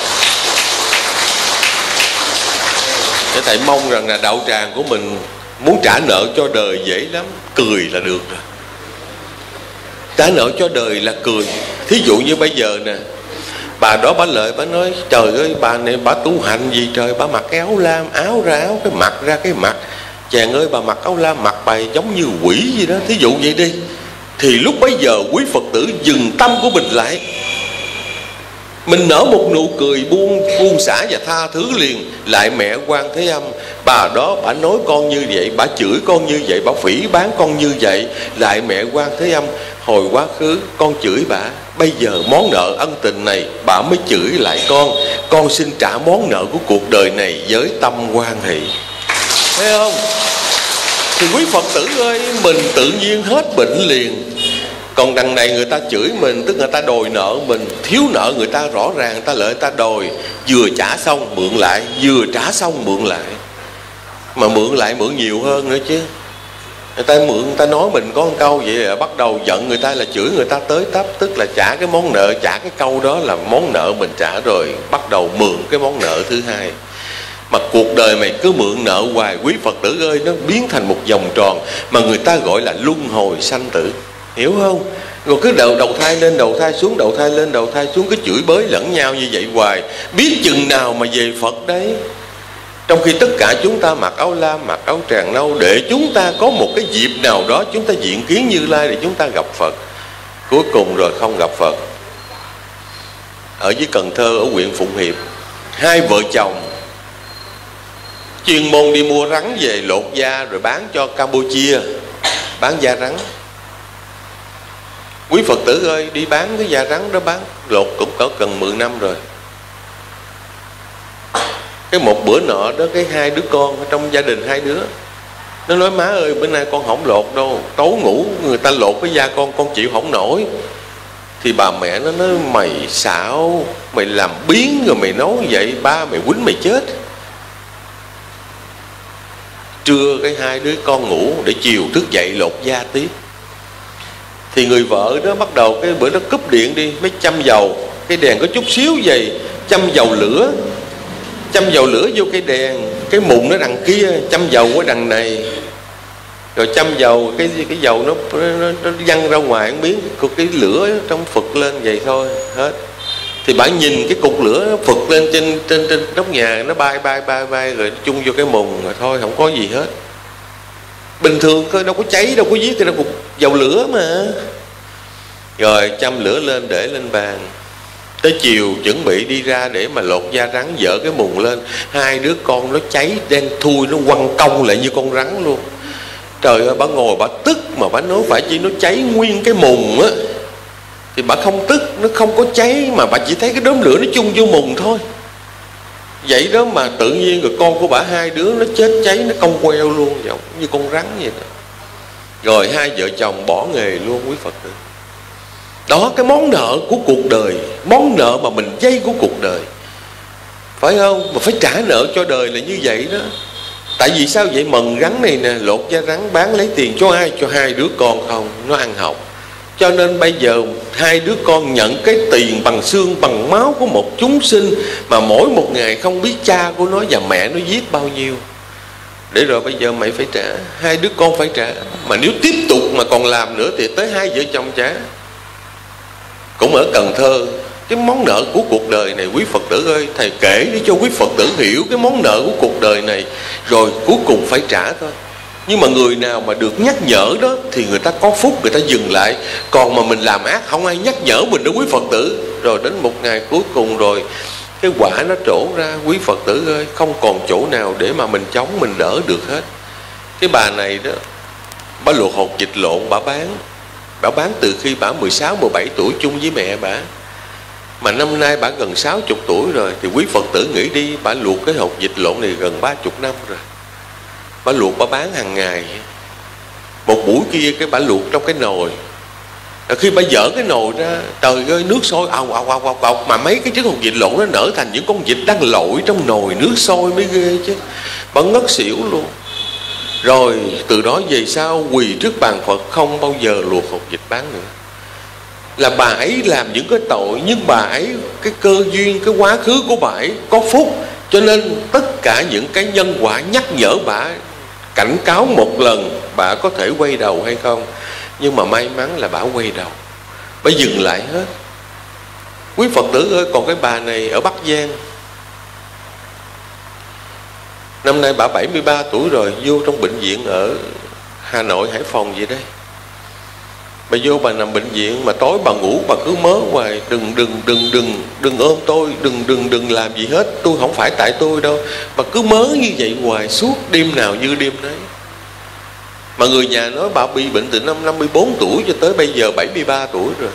Để thầy mong rằng là đạo tràng của mình muốn trả nợ cho đời dễ lắm, cười là được rồi. Trả nợ cho đời là cười. Thí dụ như bây giờ nè, bà đó bà lợi bà nói trời ơi bà này bà tu hành gì trời, bà mặc cái áo lam, áo ra áo, cái mặt ra cái mặt. Chàng ơi bà mặc áo lam mặt bài giống như quỷ gì đó, thí dụ vậy đi. Thì lúc bấy giờ quý Phật tử dừng tâm của mình lại, mình nở một nụ cười buông xả và tha thứ liền. Lại mẹ Quan Thế Âm, bà đó bà nói con như vậy, bà chửi con như vậy, bà phỉ báng con như vậy. Lại mẹ Quan Thế Âm, hồi quá khứ con chửi bà, bây giờ món nợ ân tình này bà mới chửi lại con xin trả món nợ của cuộc đời này với tâm hoan hỷ. Thấy không? Thì quý Phật tử ơi, mình tự nhiên hết bệnh liền. Còn đằng này người ta chửi mình, tức người ta đòi nợ mình, thiếu nợ người ta rõ ràng, người ta lợi người ta đòi, vừa trả xong mượn lại, vừa trả xong mượn lại, mà mượn lại mượn nhiều hơn nữa chứ. Người ta mượn, người ta nói mình có một câu vậy là bắt đầu giận người ta, là chửi người ta tới tấp, tức là trả cái món nợ, trả cái câu đó là món nợ mình trả rồi, bắt đầu mượn cái món nợ thứ hai. Mà cuộc đời mày cứ mượn nợ hoài quý Phật tử ơi, nó biến thành một vòng tròn mà người ta gọi là luân hồi sanh tử, hiểu không? Rồi cứ đầu thai lên đầu thai xuống, đầu thai lên đầu thai xuống, cứ chửi bới lẫn nhau như vậy hoài, biết chừng nào mà về Phật đấy. Trong khi tất cả chúng ta mặc áo lam, mặc áo tràng nâu, để chúng ta có một cái dịp nào đó chúng ta diện kiến Như Lai để chúng ta gặp Phật. Cuối cùng rồi không gặp Phật. Ở dưới Cần Thơ, ở huyện Phụng Hiệp, hai vợ chồng chuyên môn đi mua rắn về lột da rồi bán cho Campuchia, bán da rắn. Quý Phật tử ơi, đi bán cái da rắn đó, bán lột cũng cỡ gần 10 năm rồi. Cái một bữa nọ đó, cái hai đứa con trong gia đình, hai đứa nó nói má ơi bữa nay con không lột đâu, tối ngủ người ta lột cái da con chịu không nổi. Thì bà mẹ nó nói mày xạo, mày làm biến rồi mày nói vậy, ba mày quýnh mày chết. Trưa cái hai đứa con ngủ để chiều thức dậy lột da tiếp. Thì người vợ đó bắt đầu cái bữa đó cúp điện đi, mới châm dầu, cái đèn có chút xíu vậy, châm dầu lửa vô cái đèn, cái mụn nó đằng kia, châm dầu ở đằng này, rồi châm dầu cái dầu nó văng ra ngoài không biết, cái lửa trong phực lên vậy thôi hết. Thì bạn nhìn cái cục lửa nó phực lên trên nóc nhà, nó bay rồi chung vô cái mùng rồi thôi, không có gì hết. Bình thường thôi, đâu có cháy, đâu có giết, cái đâu cục dầu lửa mà. Rồi châm lửa lên để lên bàn. Tới chiều chuẩn bị đi ra để mà lột da rắn, dỡ cái mùng lên, hai đứa con nó cháy đen thui, nó quăng cong lại như con rắn luôn. Trời ơi, bà ngồi bà tức mà bà nói phải chi nó cháy nguyên cái mùng á. Thì bà không tức, nó không có cháy, mà bà chỉ thấy cái đốm lửa nó chung vô mùng thôi. Vậy đó mà tự nhiên rồi con của bà hai đứa nó chết cháy, nó cong queo luôn, giống như con rắn vậy đó. Rồi hai vợ chồng bỏ nghề luôn quý Phật tử. Đó, cái món nợ của cuộc đời, món nợ mà mình dây của cuộc đời, phải không? Mà phải trả nợ cho đời là như vậy đó. Tại vì sao vậy? Mần rắn này nè, lột da rắn bán lấy tiền cho ai? Cho hai đứa con không, nó ăn học. Cho nên bây giờ hai đứa con nhận cái tiền bằng xương bằng máu của một chúng sinh, mà mỗi một ngày không biết cha của nó và mẹ nó giết bao nhiêu. Để rồi bây giờ mày phải trả, hai đứa con phải trả. Mà nếu tiếp tục mà còn làm nữa thì tới hai vợ chồng trả. Cũng ở Cần Thơ, cái món nợ của cuộc đời này, quý Phật tử ơi, thầy kể để cho quý Phật tử hiểu cái món nợ của cuộc đời này, rồi cuối cùng phải trả thôi. Nhưng mà người nào mà được nhắc nhở đó thì người ta có phúc, người ta dừng lại. Còn mà mình làm ác không ai nhắc nhở mình đó quý Phật tử. Rồi đến một ngày cuối cùng rồi cái quả nó trổ ra, quý Phật tử ơi, không còn chỗ nào để mà mình chống, mình đỡ được hết. Cái bà này đó, bà luộc hột vịt lộn bà bán từ khi bà 16, 17 tuổi chung với mẹ bà. Mà năm nay bà gần 60 tuổi rồi. Thì quý Phật tử nghĩ đi, bà luộc cái hột vịt lộn này gần 30 năm rồi. Bà luộc bà bán hàng ngày. Một buổi kia cái bà luộc trong cái nồi. Khi bà dở cái nồi ra, trời ơi, nước sôi ào ào ào ào ào. Mà mấy cái trứng hột vịt lộn nó nở thành những con vịt đang lội trong nồi nước sôi mới ghê chứ. Bà ngất xỉu luôn. Rồi từ đó về sau quỳ trước bàn Phật không bao giờ luộc hột vịt bán nữa. Là bà ấy làm những cái tội, nhưng bà ấy cái cơ duyên, cái quá khứ của bà ấy có phúc, cho nên tất cả những cái nhân quả nhắc nhở bà, cảnh cáo một lần bà có thể quay đầu hay không. Nhưng mà may mắn là bà quay đầu, bà dừng lại hết. Quý Phật tử ơi, còn cái bà này ở Bắc Giang, năm nay bà 73 tuổi rồi, vô trong bệnh viện ở Hà Nội, Hải Phòng vậy đây. Bà vô bà nằm bệnh viện mà tối bà ngủ bà cứ mớ hoài, đừng ôm tôi, đừng làm gì hết, tôi không phải tại tôi đâu. Bà cứ mớ như vậy hoài, suốt đêm nào như đêm đấy. Mà người nhà nói bà bị bệnh từ năm 54 tuổi cho tới bây giờ 73 tuổi rồi.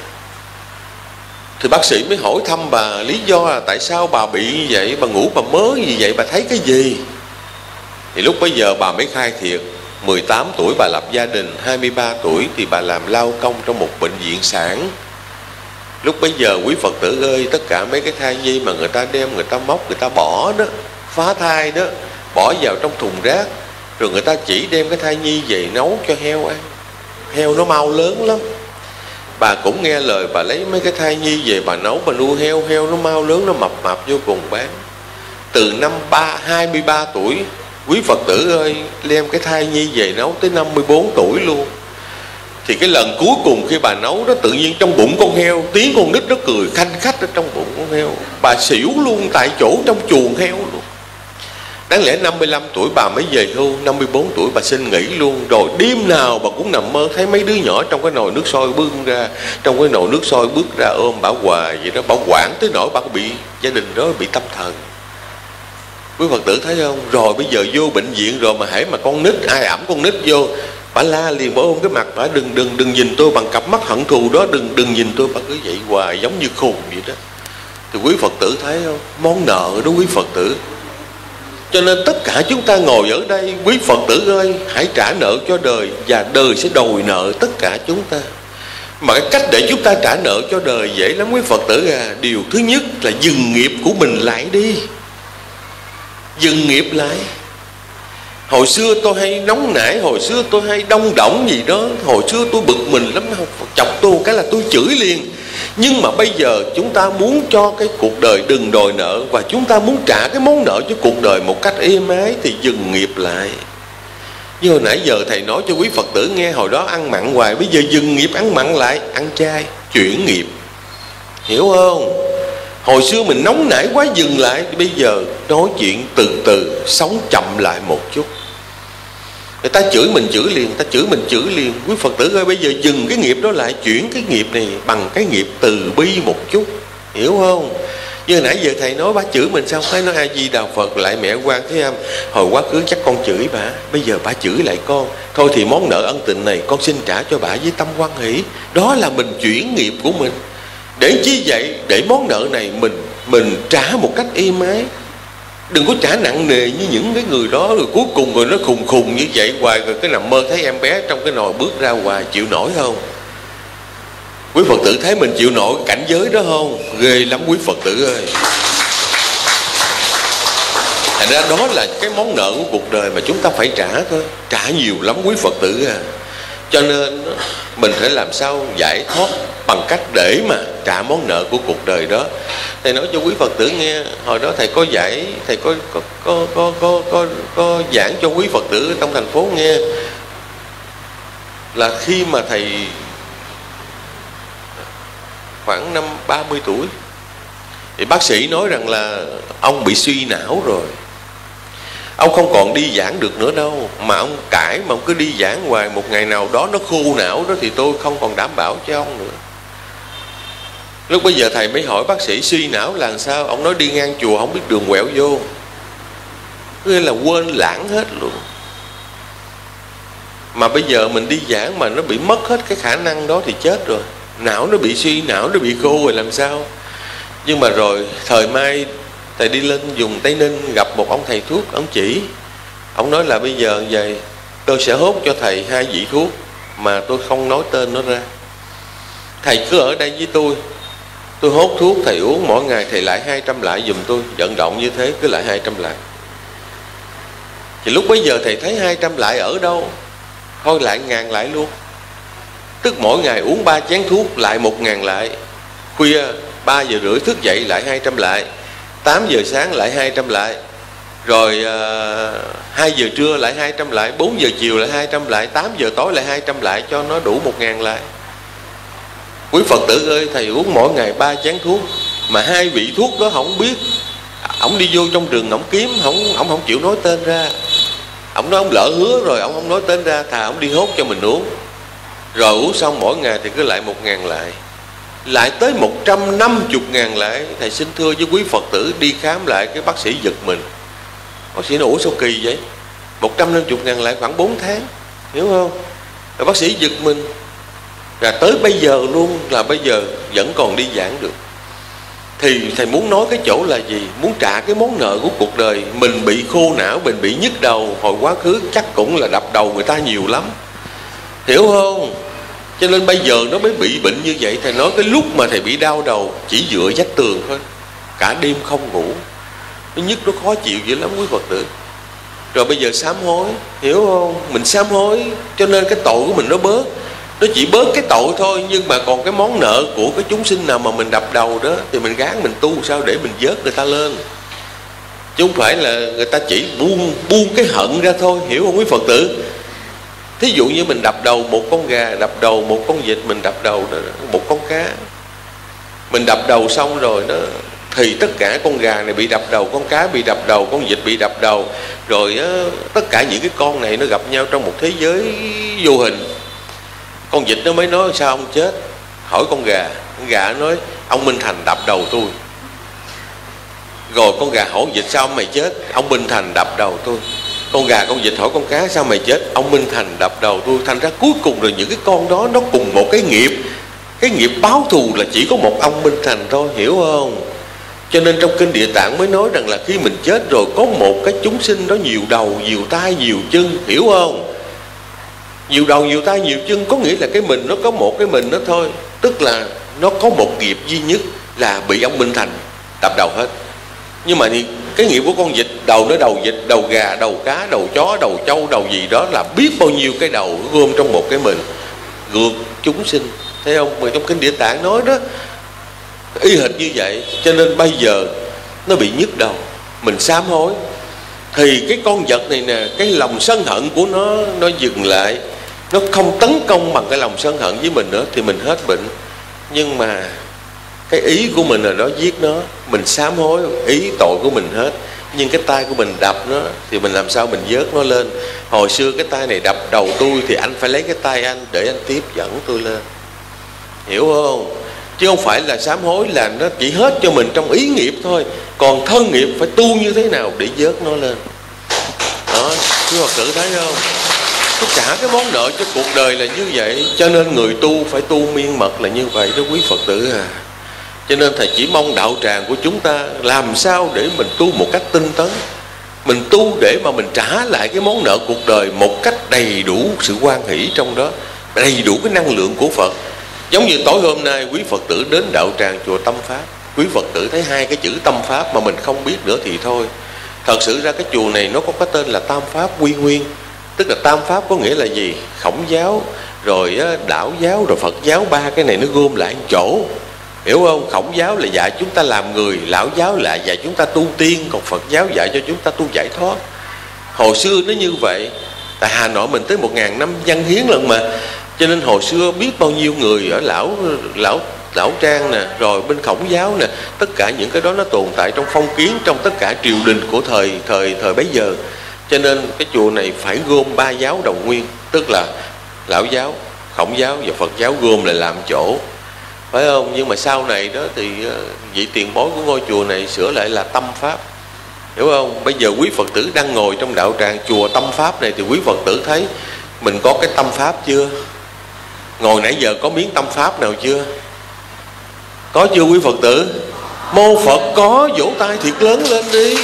Thì bác sĩ mới hỏi thăm bà lý do là tại sao bà bị như vậy, bà ngủ bà mớ như vậy, bà thấy cái gì. Thì lúc bấy giờ bà mới khai thiệt. 18 tuổi bà lập gia đình, 23 tuổi thì bà làm lao công trong một bệnh viện sản. Lúc bấy giờ quý Phật tử ơi, tất cả mấy cái thai nhi mà người ta đem, người ta móc, người ta bỏ đó, phá thai đó, bỏ vào trong thùng rác, rồi người ta chỉ đem cái thai nhi về nấu cho heo ăn. Heo nó mau lớn lắm. Bà cũng nghe lời, bà lấy mấy cái thai nhi về bà nấu, bà nuôi heo, heo nó mau lớn, nó mập mạp vô cùng bán. Từ năm 23 tuổi, quý Phật tử ơi, đem cái thai nhi về nấu tới 54 tuổi luôn. Thì cái lần cuối cùng khi bà nấu đó, tự nhiên trong bụng con heo, tiếng con nít nó cười khanh khách ở trong bụng con heo. Bà xỉu luôn tại chỗ trong chuồng heo luôn. Đáng lẽ 55 tuổi bà mới về hưu, 54 tuổi bà xin nghỉ luôn. Rồi đêm nào bà cũng nằm mơ thấy mấy đứa nhỏ trong cái nồi nước sôi bưng ra, trong cái nồi nước sôi bước ra ôm bà hoài vậy đó. Bà quản tới nỗi bà bị gia đình đó bị tâm thần. Quý Phật tử thấy không? Rồi bây giờ vô bệnh viện rồi mà hễ mà con nít, ai ẵm con nít vô, bà la liền, bà ôm cái mặt bà, đừng nhìn tôi bằng cặp mắt hận thù đó, đừng nhìn tôi, bà cứ vậy hoài giống như khùng vậy đó. Thì quý Phật tử thấy không? Món nợ đó quý Phật tử. Cho nên tất cả chúng ta ngồi ở đây, quý Phật tử ơi, hãy trả nợ cho đời, và đời sẽ đòi nợ tất cả chúng ta. Mà cái cách để chúng ta trả nợ cho đời dễ lắm quý Phật tử à. Điều thứ nhất là dừng nghiệp của mình lại đi. Dừng nghiệp lại. Hồi xưa tôi hay nóng nảy, hồi xưa tôi hay đông động gì đó, hồi xưa tôi bực mình lắm, chọc tôi cái là tôi chửi liền. Nhưng mà bây giờ chúng ta muốn cho cái cuộc đời đừng đòi nợ, và chúng ta muốn trả cái món nợ cho cuộc đời một cách êm ái, thì dừng nghiệp lại. Như hồi nãy giờ thầy nói cho quý Phật tử nghe, hồi đó ăn mặn hoài, bây giờ dừng nghiệp ăn mặn lại, ăn chay, chuyển nghiệp. Hiểu không? Hồi xưa mình nóng nảy quá dừng lại, bây giờ nói chuyện từ từ, sống chậm lại một chút. Người ta chửi mình chửi liền, ta chửi mình chửi liền. Quý Phật tử ơi, bây giờ dừng cái nghiệp đó lại, chuyển cái nghiệp này bằng cái nghiệp từ bi một chút. Hiểu không? Như nãy giờ thầy nói bà chửi mình sao phải nói A Di Đà Phật lại mẹ Quan Thế Âm. Hồi quá khứ chắc con chửi bà, bây giờ bà chửi lại con. Thôi thì món nợ ân tình này con xin trả cho bà với tâm hoan hỷ. Đó là mình chuyển nghiệp của mình. Để chi vậy? Để món nợ này mình trả một cách êm ái. Đừng có trả nặng nề như những cái người đó, rồi cuối cùng rồi nó khùng khùng như vậy hoài, rồi cái nằm mơ thấy em bé trong cái nồi bước ra hoài, chịu nổi không? Quý Phật tử thấy mình chịu nổi cảnh giới đó không? Ghê lắm quý Phật tử ơi. Thành ra đó là cái món nợ của cuộc đời mà chúng ta phải trả thôi. Trả nhiều lắm quý Phật tử à. Cho nên mình phải làm sao giải thoát bằng cách để mà trả món nợ của cuộc đời đó. Thầy nói cho quý Phật tử nghe, hồi đó thầy có giải, thầy có giảng cho quý Phật tử trong thành phố nghe, là khi mà thầy khoảng năm 30 tuổi thì bác sĩ nói rằng là ông bị suy não rồi, ông không còn đi giảng được nữa đâu, mà ông cãi mà ông cứ đi giảng hoài, một ngày nào đó nó khô não đó thì tôi không còn đảm bảo cho ông nữa. Lúc bây giờ thầy mới hỏi bác sĩ suy não là sao, ông nói đi ngang chùa không biết đường quẹo vô, nghĩa là quên lãng hết luôn. Mà bây giờ mình đi giảng mà nó bị mất hết cái khả năng đó thì chết rồi, não nó bị suy não, nó bị khô rồi làm sao. Nhưng mà rồi thời mai thầy đi lên vùng Tây Ninh gặp một ông thầy thuốc, ông chỉ, ông nói là bây giờ vậy tôi sẽ hốt cho thầy 2 vị thuốc mà tôi không nói tên nó ra. Thầy cứ ở đây với tôi hốt thuốc thầy uống, mỗi ngày thầy lại 200 lại giùm tôi, vận động như thế cứ lại 200 lại. Thì lúc bấy giờ thầy thấy 200 lại ở đâu, thôi lại 1000 lại luôn. Tức mỗi ngày uống 3 chén thuốc lại 1000 lại. Khuya 3 giờ rưỡi thức dậy lại 200 lại, 8 giờ sáng lại 200 lại, rồi 2 giờ trưa lại 200 lại, 4 giờ chiều lại 200 lại, 8 giờ tối lại 200 lại, cho nó đủ 1000 lại. Quý Phật tử ơi, thầy uống mỗi ngày 3 chén thuốc, mà 2 vị thuốc đó không biết, ổng đi vô trong rừng ổng kiếm, ổng không chịu nói tên ra. Ổng nói ổng lỡ hứa rồi, ổng không nói tên ra, thà ổng đi hốt cho mình uống. Rồi uống xong mỗi ngày thì cứ lại 1000 lại, lại tới 150.000 lại. Thầy xin thưa với quý Phật tử, đi khám lại cái bác sĩ giật mình. Bác sĩ nói ủa sao kỳ vậy, 150.000 lại khoảng 4 tháng, hiểu không? Rồi bác sĩ giật mình. Và tới bây giờ luôn, là bây giờ vẫn còn đi giảng được. Thì thầy muốn nói cái chỗ là gì? Muốn trả cái món nợ của cuộc đời. Mình bị khô não, mình bị nhức đầu, hồi quá khứ chắc cũng là đập đầu người ta nhiều lắm, hiểu không? Cho nên bây giờ nó mới bị bệnh như vậy. Thầy nói cái lúc mà thầy bị đau đầu chỉ dựa vách tường thôi, cả đêm không ngủ, nó nhức, nó khó chịu dữ lắm quý Phật tử. Rồi bây giờ sám hối, hiểu không? Mình sám hối cho nên cái tội của mình nó bớt. Nó chỉ bớt cái tội thôi, nhưng mà còn cái món nợ của cái chúng sinh nào mà mình đập đầu đó thì mình gắng mình tu sao để mình vớt người ta lên. Chứ không phải là người ta chỉ buông cái hận ra thôi, hiểu không quý Phật tử? Thí dụ như mình đập đầu một con gà, đập đầu một con vịt, mình đập đầu một con cá, mình đập đầu xong rồi đó thì tất cả con gà này bị đập đầu, con cá bị đập đầu, con vịt bị đập đầu, rồi tất cả những cái con này nó gặp nhau trong một thế giới vô hình. Con vịt nó mới nói sao ông chết, hỏi con gà nói ông Minh Thành đập đầu tôi. Rồi con gà hỏi vịt sao mày chết, ông Minh Thành đập đầu tôi. Con gà con vịt hỏi con cá sao mày chết, ông Minh Thành đập đầu tôi. Thành ra cuối cùng rồi những cái con đó nó cùng một cái nghiệp báo thù là chỉ có một ông Minh Thành thôi, hiểu không? Cho nên trong kinh Địa Tạng mới nói rằng là khi mình chết rồi có một cái chúng sinh đó nhiều đầu, nhiều tay, nhiều chân, hiểu không? Nhiều đầu, nhiều tay, nhiều chân có nghĩa là cái mình nó có một cái mình đó thôi. Tức là nó có một nghiệp duy nhất là bị ông Minh Thành đập đầu hết. Nhưng mà cái nghiệp của con vịt, đầu nó đầu vịt, đầu gà, đầu cá, đầu chó, đầu trâu, đầu gì đó là biết bao nhiêu cái đầu gom trong một cái mình, gượt chúng sinh, thấy không? Mà trong kinh Địa Tạng nói đó y hệt như vậy. Cho nên bây giờ nó bị nhức đầu, mình sám hối thì cái con vật này nè, cái lòng sân hận của nó dừng lại, nó không tấn công bằng cái lòng sân hận với mình nữa thì mình hết bệnh. Nhưng mà cái ý của mình là đó giết nó, mình sám hối, ý tội của mình hết. Nhưng cái tay của mình đập nó thì mình làm sao mình vớt nó lên. Hồi xưa cái tay này đập đầu tôi thì anh phải lấy cái tay anh để anh tiếp dẫn tôi lên, hiểu không? Chứ không phải là sám hối là nó chỉ hết cho mình trong ý nghiệp thôi, còn thân nghiệp phải tu như thế nào để vớt nó lên. Đó, quý Phật tử thấy không? Tất cả cái món nợ cho cuộc đời là như vậy. Cho nên người tu phải tu miên mật là như vậy đó quý Phật tử à. Cho nên thầy chỉ mong đạo tràng của chúng ta làm sao để mình tu một cách tinh tấn. Mình tu để mà mình trả lại cái món nợ cuộc đời một cách đầy đủ sự hoan hỷ trong đó, đầy đủ cái năng lượng của Phật. Giống như tối hôm nay quý Phật tử đến đạo tràng chùa Tâm Pháp, quý Phật tử thấy 2 cái chữ Tâm Pháp mà mình không biết nữa thì thôi. Thật sự ra cái chùa này nó có cái tên là Tam Pháp Quy Nguyên. Tức là Tam Pháp có nghĩa là gì? Khổng giáo, rồi Đạo giáo, rồi Phật giáo, ba cái này nó gom lại một chỗ, hiểu không? Khổng giáo là dạy chúng ta làm người, Lão giáo là dạy chúng ta tu tiên, còn Phật giáo dạy cho chúng ta tu giải thoát. Hồi xưa nó như vậy. Tại Hà Nội mình tới 1000 năm văn hiến lần mà, cho nên hồi xưa biết bao nhiêu người ở Lão Trang nè, rồi bên Khổng giáo nè, tất cả những cái đó nó tồn tại trong phong kiến, trong tất cả triều đình của thời bấy giờ. Cho nên cái chùa này phải gom ba giáo đồng nguyên, tức là Lão giáo, Khổng giáo và Phật giáo gom lại làm chỗ, phải không? Nhưng mà sau này đó thì vị tiền bối của ngôi chùa này sửa lại là Tâm Pháp, hiểu không? Bây giờ quý Phật tử đang ngồi trong đạo tràng chùa Tâm Pháp này thì quý Phật tử thấy mình có cái tâm pháp chưa? Ngồi nãy giờ có miếng tâm pháp nào chưa? Có chưa quý Phật tử? Mô Phật có, vỗ tay thiệt lớn lên đi.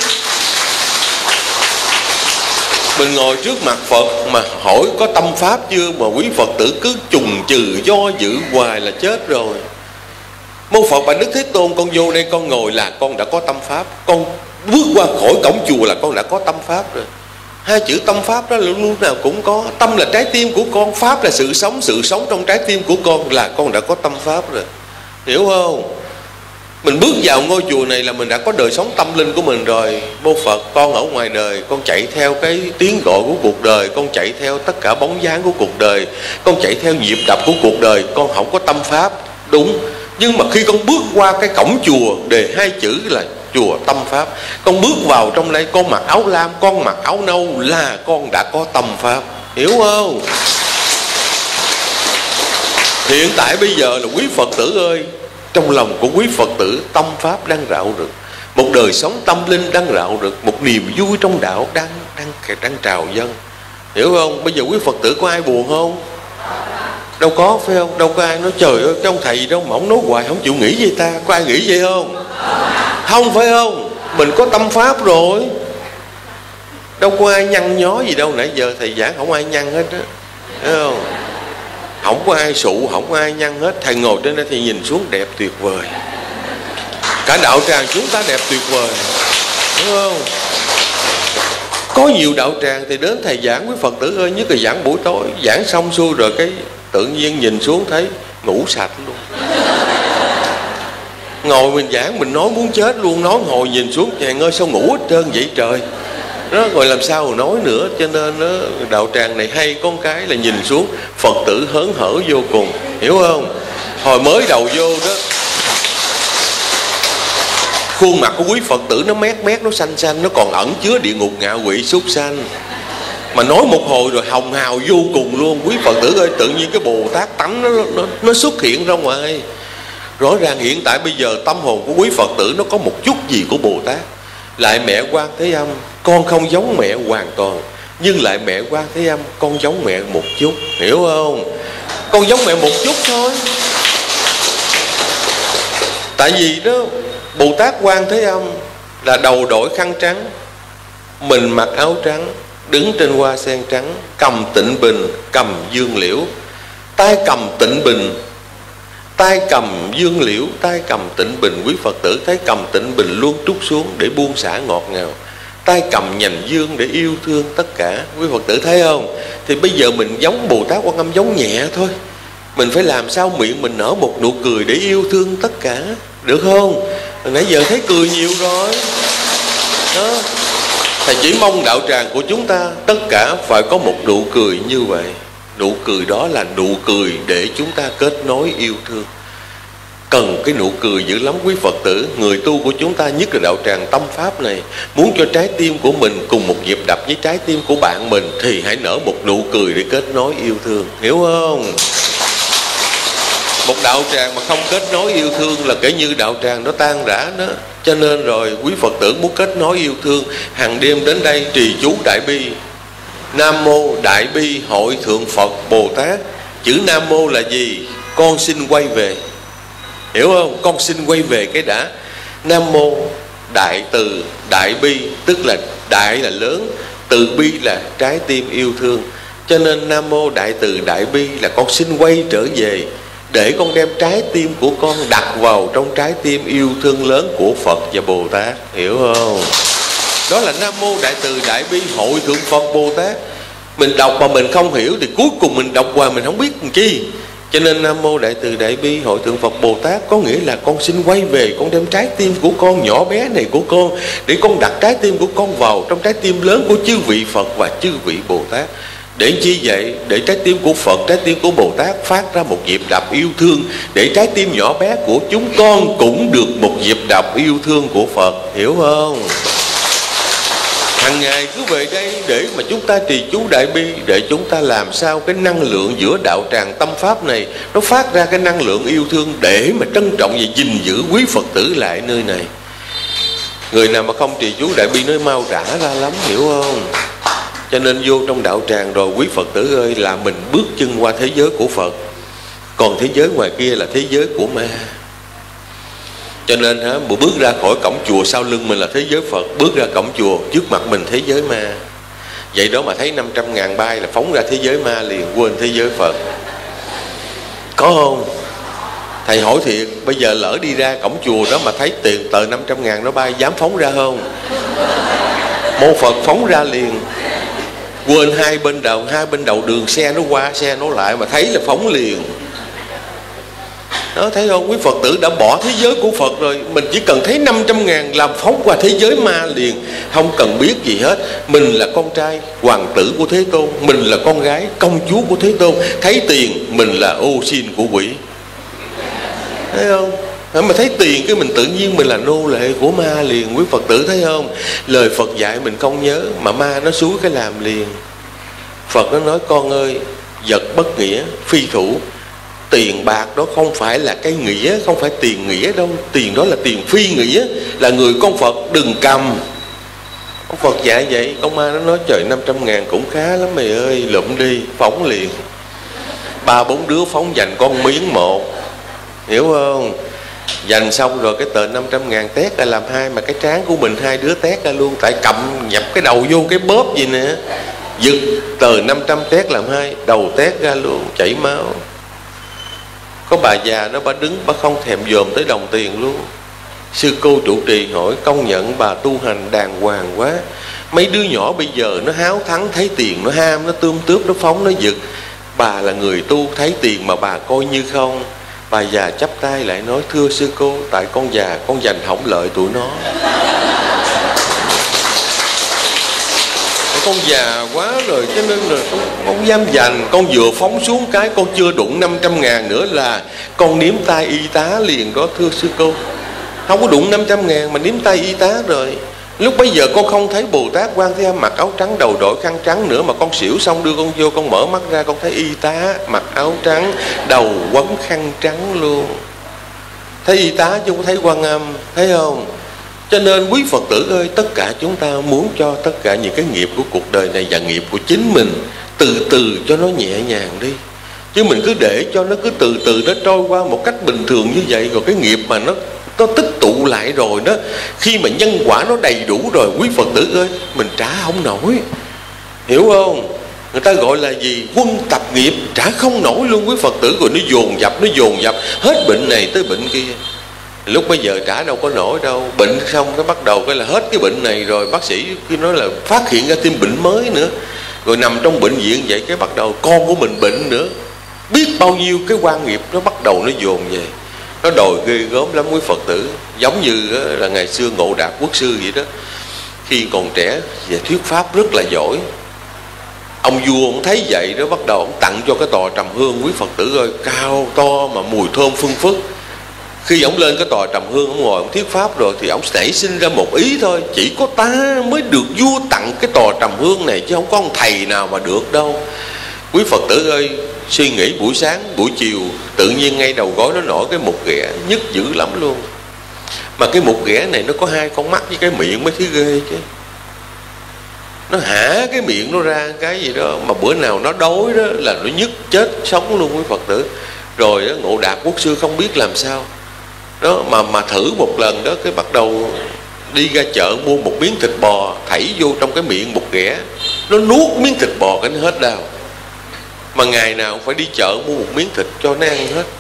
Mình ngồi trước mặt Phật mà hỏi có tâm pháp chưa, mà quý Phật tử cứ chùng chừ do dự hoài là chết rồi. Mô Phật Bạch Đức Thế Tôn, con vô đây con ngồi là con đã có tâm pháp, con bước qua khỏi cổng chùa là con đã có tâm pháp rồi. Hai chữ tâm pháp đó là lúc nào cũng có. Tâm là trái tim của con, pháp là sự sống trong trái tim của con, là con đã có tâm pháp rồi, hiểu không? Mình bước vào ngôi chùa này là mình đã có đời sống tâm linh của mình rồi. Mô Phật, con ở ngoài đời con chạy theo cái tiếng gọi của cuộc đời, con chạy theo tất cả bóng dáng của cuộc đời, con chạy theo nhịp đập của cuộc đời, con không có tâm pháp. Đúng, nhưng mà khi con bước qua cái cổng chùa đề hai chữ là chùa Tâm Pháp, con bước vào trong đây, con mặc áo lam, con mặc áo nâu là con đã có tâm pháp, hiểu không? Hiện tại bây giờ là quý Phật tử ơi, trong lòng của quý Phật tử tâm pháp đang rạo rực, một đời sống tâm linh đang rạo rực, một niềm vui trong đạo đang trào dâng, hiểu không? Bây giờ quý Phật tử có ai buồn không? Đâu có, phải không? Đâu có ai nói trời ơi cái ông thầy gì đâu mà ông nói hoài không chịu nghĩ với ta. Có ai nghĩ vậy không? Không, phải không? Mình có tâm pháp rồi, đâu có ai nhăn nhó gì đâu. Nãy giờ thầy giảng không ai nhăn hết á, thấy không? Không có ai sụ, không có ai nhăn hết. Thầy ngồi trên đây thì nhìn xuống đẹp tuyệt vời. Cả đạo tràng chúng ta đẹp tuyệt vời, đúng không? Có nhiều đạo tràng thì đến thầy giảng quý Phật tử ơi, nhất là giảng buổi tối, giảng xong xuôi rồi cái tự nhiên nhìn xuống thấy ngủ sạch luôn. Ngồi mình giảng mình nói muốn chết luôn, nói hồi nhìn xuống chàng ơi sao ngủ hết trơn vậy trời. Đó, rồi làm sao mà nói nữa. Cho nên đó, đạo tràng này hay con cái là nhìn xuống Phật tử hớn hở vô cùng, hiểu không? Hồi mới đầu vô đó, khuôn mặt của quý Phật tử nó mét mét, nó xanh xanh, nó còn ẩn chứa địa ngục ngạ quỷ súc sanh. Mà nói một hồi rồi hồng hào vô cùng luôn. Quý Phật tử ơi, tự nhiên cái Bồ Tát tánh nó xuất hiện ra ngoài. Rõ ràng hiện tại bây giờ tâm hồn của quý Phật tử nó có một chút gì của Bồ Tát. Lại mẹ Quan Thế Âm, con không giống mẹ hoàn toàn, nhưng lại mẹ Quan Thế Âm, con giống mẹ một chút, hiểu không? Con giống mẹ một chút thôi. Tại vì đó, Bồ Tát Quan Thế Âm là đầu đội khăn trắng, mình mặc áo trắng, đứng trên hoa sen trắng, cầm tịnh bình, cầm dương liễu. Tay cầm tịnh bình, tay cầm dương liễu, tay cầm tịnh bình. Quý Phật tử thấy cầm tịnh bình luôn trút xuống để buông xả ngọt ngào, tay cầm nhành dương để yêu thương tất cả. Quý Phật tử thấy không? Thì bây giờ mình giống Bồ Tát Quan Âm, giống nhẹ thôi. Mình phải làm sao miệng mình nở một nụ cười để yêu thương tất cả, được không? Nãy giờ thấy cười nhiều rồi đó. Thầy chỉ mong đạo tràng của chúng ta tất cả phải có một nụ cười như vậy. Nụ cười đó là nụ cười để chúng ta kết nối yêu thương. Cần cái nụ cười dữ lắm quý Phật tử. Người tu của chúng ta, nhất là đạo tràng Tâm Pháp này, muốn cho trái tim của mình cùng một nhịp đập với trái tim của bạn mình, thì hãy nở một nụ cười để kết nối yêu thương, hiểu không? Một đạo tràng mà không kết nối yêu thương là kể như đạo tràng nó tan rã đó. Cho nên rồi quý Phật tử muốn kết nối yêu thương, hàng đêm đến đây trì chú Đại Bi, Nam Mô Đại Bi Hội Thượng Phật Bồ Tát. Chữ Nam Mô là gì? Con xin quay về, hiểu không? Con xin quay về cái đã. Nam Mô Đại Từ Đại Bi, tức là đại là lớn, từ bi là trái tim yêu thương. Cho nên Nam Mô Đại Từ Đại Bi là con xin quay trở về, để con đem trái tim của con đặt vào trong trái tim yêu thương lớn của Phật và Bồ Tát, hiểu không? Đó là Nam Mô Đại Từ Đại Bi Hội Thượng Phật Bồ Tát. Mình đọc mà mình không hiểu thì cuối cùng mình đọc hoài mình không biết làm chi. Cho nên Nam Mô Đại Từ Đại Bi Hội Thượng Phật Bồ Tát có nghĩa là con xin quay về, con đem trái tim của con nhỏ bé này của con, để con đặt trái tim của con vào trong trái tim lớn của chư vị Phật và chư vị Bồ Tát. Để chi vậy? Để trái tim của Phật, trái tim của Bồ Tát phát ra một nhịp đập yêu thương, để trái tim nhỏ bé của chúng con cũng được một nhịp đập yêu thương của Phật. Hiểu không? Hàng ngày cứ về đây để mà chúng ta trì chú Đại Bi, để chúng ta làm sao cái năng lượng giữa đạo tràng tâm pháp này nó phát ra cái năng lượng yêu thương, để mà trân trọng và gìn giữ quý Phật tử lại nơi này. Người nào mà không trì chú Đại Bi nó mau rã ra lắm, hiểu không? Cho nên vô trong đạo tràng rồi quý Phật tử ơi, là mình bước chân qua thế giới của Phật, còn thế giới ngoài kia là thế giới của ma. Cho nên bước ra khỏi cổng chùa sau lưng mình là thế giới Phật, bước ra cổng chùa trước mặt mình thế giới ma. Vậy đó mà thấy 500.000 bay là phóng ra thế giới ma liền, quên thế giới Phật. Có không? Thầy hỏi thiệt, bây giờ lỡ đi ra cổng chùa đó mà thấy tiền tờ 500.000 nó bay, dám phóng ra không? Mô Phật phóng ra liền. Quên hai bên đầu đường xe nó qua xe nó lại mà thấy là phóng liền. Đó, thấy không? Quý Phật tử đã bỏ thế giới của Phật rồi. Mình chỉ cần thấy 500.000 làm phóng qua thế giới ma liền, không cần biết gì hết. Mình là con trai hoàng tử của Thế Tôn, mình là con gái công chúa của Thế Tôn. Thấy tiền mình là ô xin của quỷ. Thấy không? Mà thấy tiền cái mình tự nhiên mình là nô lệ của ma liền. Quý Phật tử thấy không? Lời Phật dạy mình không nhớ mà ma nó xúi cái làm liền. Phật nó nói con ơi, vật bất nghĩa phi thủ. Tiền bạc đó không phải là cái nghĩa, không phải tiền nghĩa đâu. Tiền đó là tiền phi nghĩa, là người con Phật đừng cầm. Ông Phật dạy vậy. Con ma nó nói trời 500.000 cũng khá lắm mày ơi, lụm đi, phóng liền. 3-4 đứa phóng dành con miếng một, hiểu không? Dành xong rồi cái tờ 500.000 tét ra làm hai, mà cái trán của mình hai đứa tét ra luôn. Tại cầm nhập cái đầu vô cái bóp gì nè, giật tờ 500 tét làm hai, đầu tét ra luôn, chảy máu. Có bà già đó, bà đứng bà không thèm dòm tới đồng tiền luôn. Sư cô trụ trì hỏi công nhận bà tu hành đàng hoàng quá. Mấy đứa nhỏ bây giờ nó háo thắng, thấy tiền nó ham, nó tươm tướp, nó phóng, nó giật. Bà là người tu, thấy tiền mà bà coi như không. Bà già chắp tay lại nói thưa sư cô, tại con già con dành hỏng lợi tụi nó. Con già quá rồi cho nên là không dám dành. Con vừa phóng xuống cái con chưa đụng 500.000 nữa là con nếm tay y tá liền đó thưa sư cô. Không có đụng 500.000 mà nếm tay y tá rồi. Lúc bấy giờ con không thấy Bồ Tát Quan Thế Âm mặc áo trắng, đầu đội khăn trắng nữa, mà con xỉu xong đưa con vô, con mở mắt ra con thấy y tá mặc áo trắng, đầu quấn khăn trắng luôn. Thấy y tá chứ không thấy Quan Âm, thấy không? Cho nên quý Phật tử ơi, tất cả chúng ta muốn cho tất cả những cái nghiệp của cuộc đời này và nghiệp của chính mình từ từ cho nó nhẹ nhàng đi. Chứ mình cứ để cho nó cứ từ từ nó trôi qua một cách bình thường như vậy, rồi cái nghiệp mà nó tích tụ lại rồi đó, khi mà nhân quả nó đầy đủ rồi quý Phật tử ơi, mình trả không nổi. Hiểu không? Người ta gọi là gì? Quân tập nghiệp, trả không nổi luôn quý Phật tử. Rồi nó dồn dập, hết bệnh này tới bệnh kia. Lúc bây giờ trả đâu có nổi đâu. Bệnh xong cái bắt đầu cái là hết cái bệnh này rồi, bác sĩ khi nói là phát hiện ra thêm bệnh mới nữa. Rồi nằm trong bệnh viện vậy cái bắt đầu con của mình bệnh nữa. Biết bao nhiêu cái quan nghiệp nó bắt đầu nó dồn về. Nó đòi ghê gớm lắm quý Phật tử. Giống như là ngày xưa Ngộ Đạt Quốc sư vậy đó. Khi còn trẻ về thuyết pháp rất là giỏi. Ông vua ông thấy vậy đó, bắt đầu ông tặng cho cái tòa trầm hương quý Phật tử ơi, cao to mà mùi thơm phưng phất. Khi ông lên cái tòa trầm hương, ông ngồi ông thuyết pháp rồi thì ông nảy sinh ra một ý thôi: chỉ có ta mới được vua tặng cái tòa trầm hương này, chứ không có ông thầy nào mà được đâu. Quý Phật tử ơi, suy nghĩ buổi sáng buổi chiều, tự nhiên ngay đầu gối nó nổi cái mục ghẻ nhức dữ lắm luôn. Mà cái mục ghẻ này nó có hai con mắt với cái miệng mới thấy ghê chứ. Nó hả cái miệng nó ra cái gì đó, mà bữa nào nó đói đó là nó nhức chết sống luôn quý Phật tử. Rồi đó, Ngộ Đạt Quốc sư không biết làm sao đó, mà thử một lần đó, cái bắt đầu đi ra chợ mua một miếng thịt bò thảy vô trong cái miệng mục ghẻ, nó nuốt miếng thịt bò cái nó hết đau. Mà ngày nào cũng phải đi chợ mua một miếng thịt cho nó ăn hết.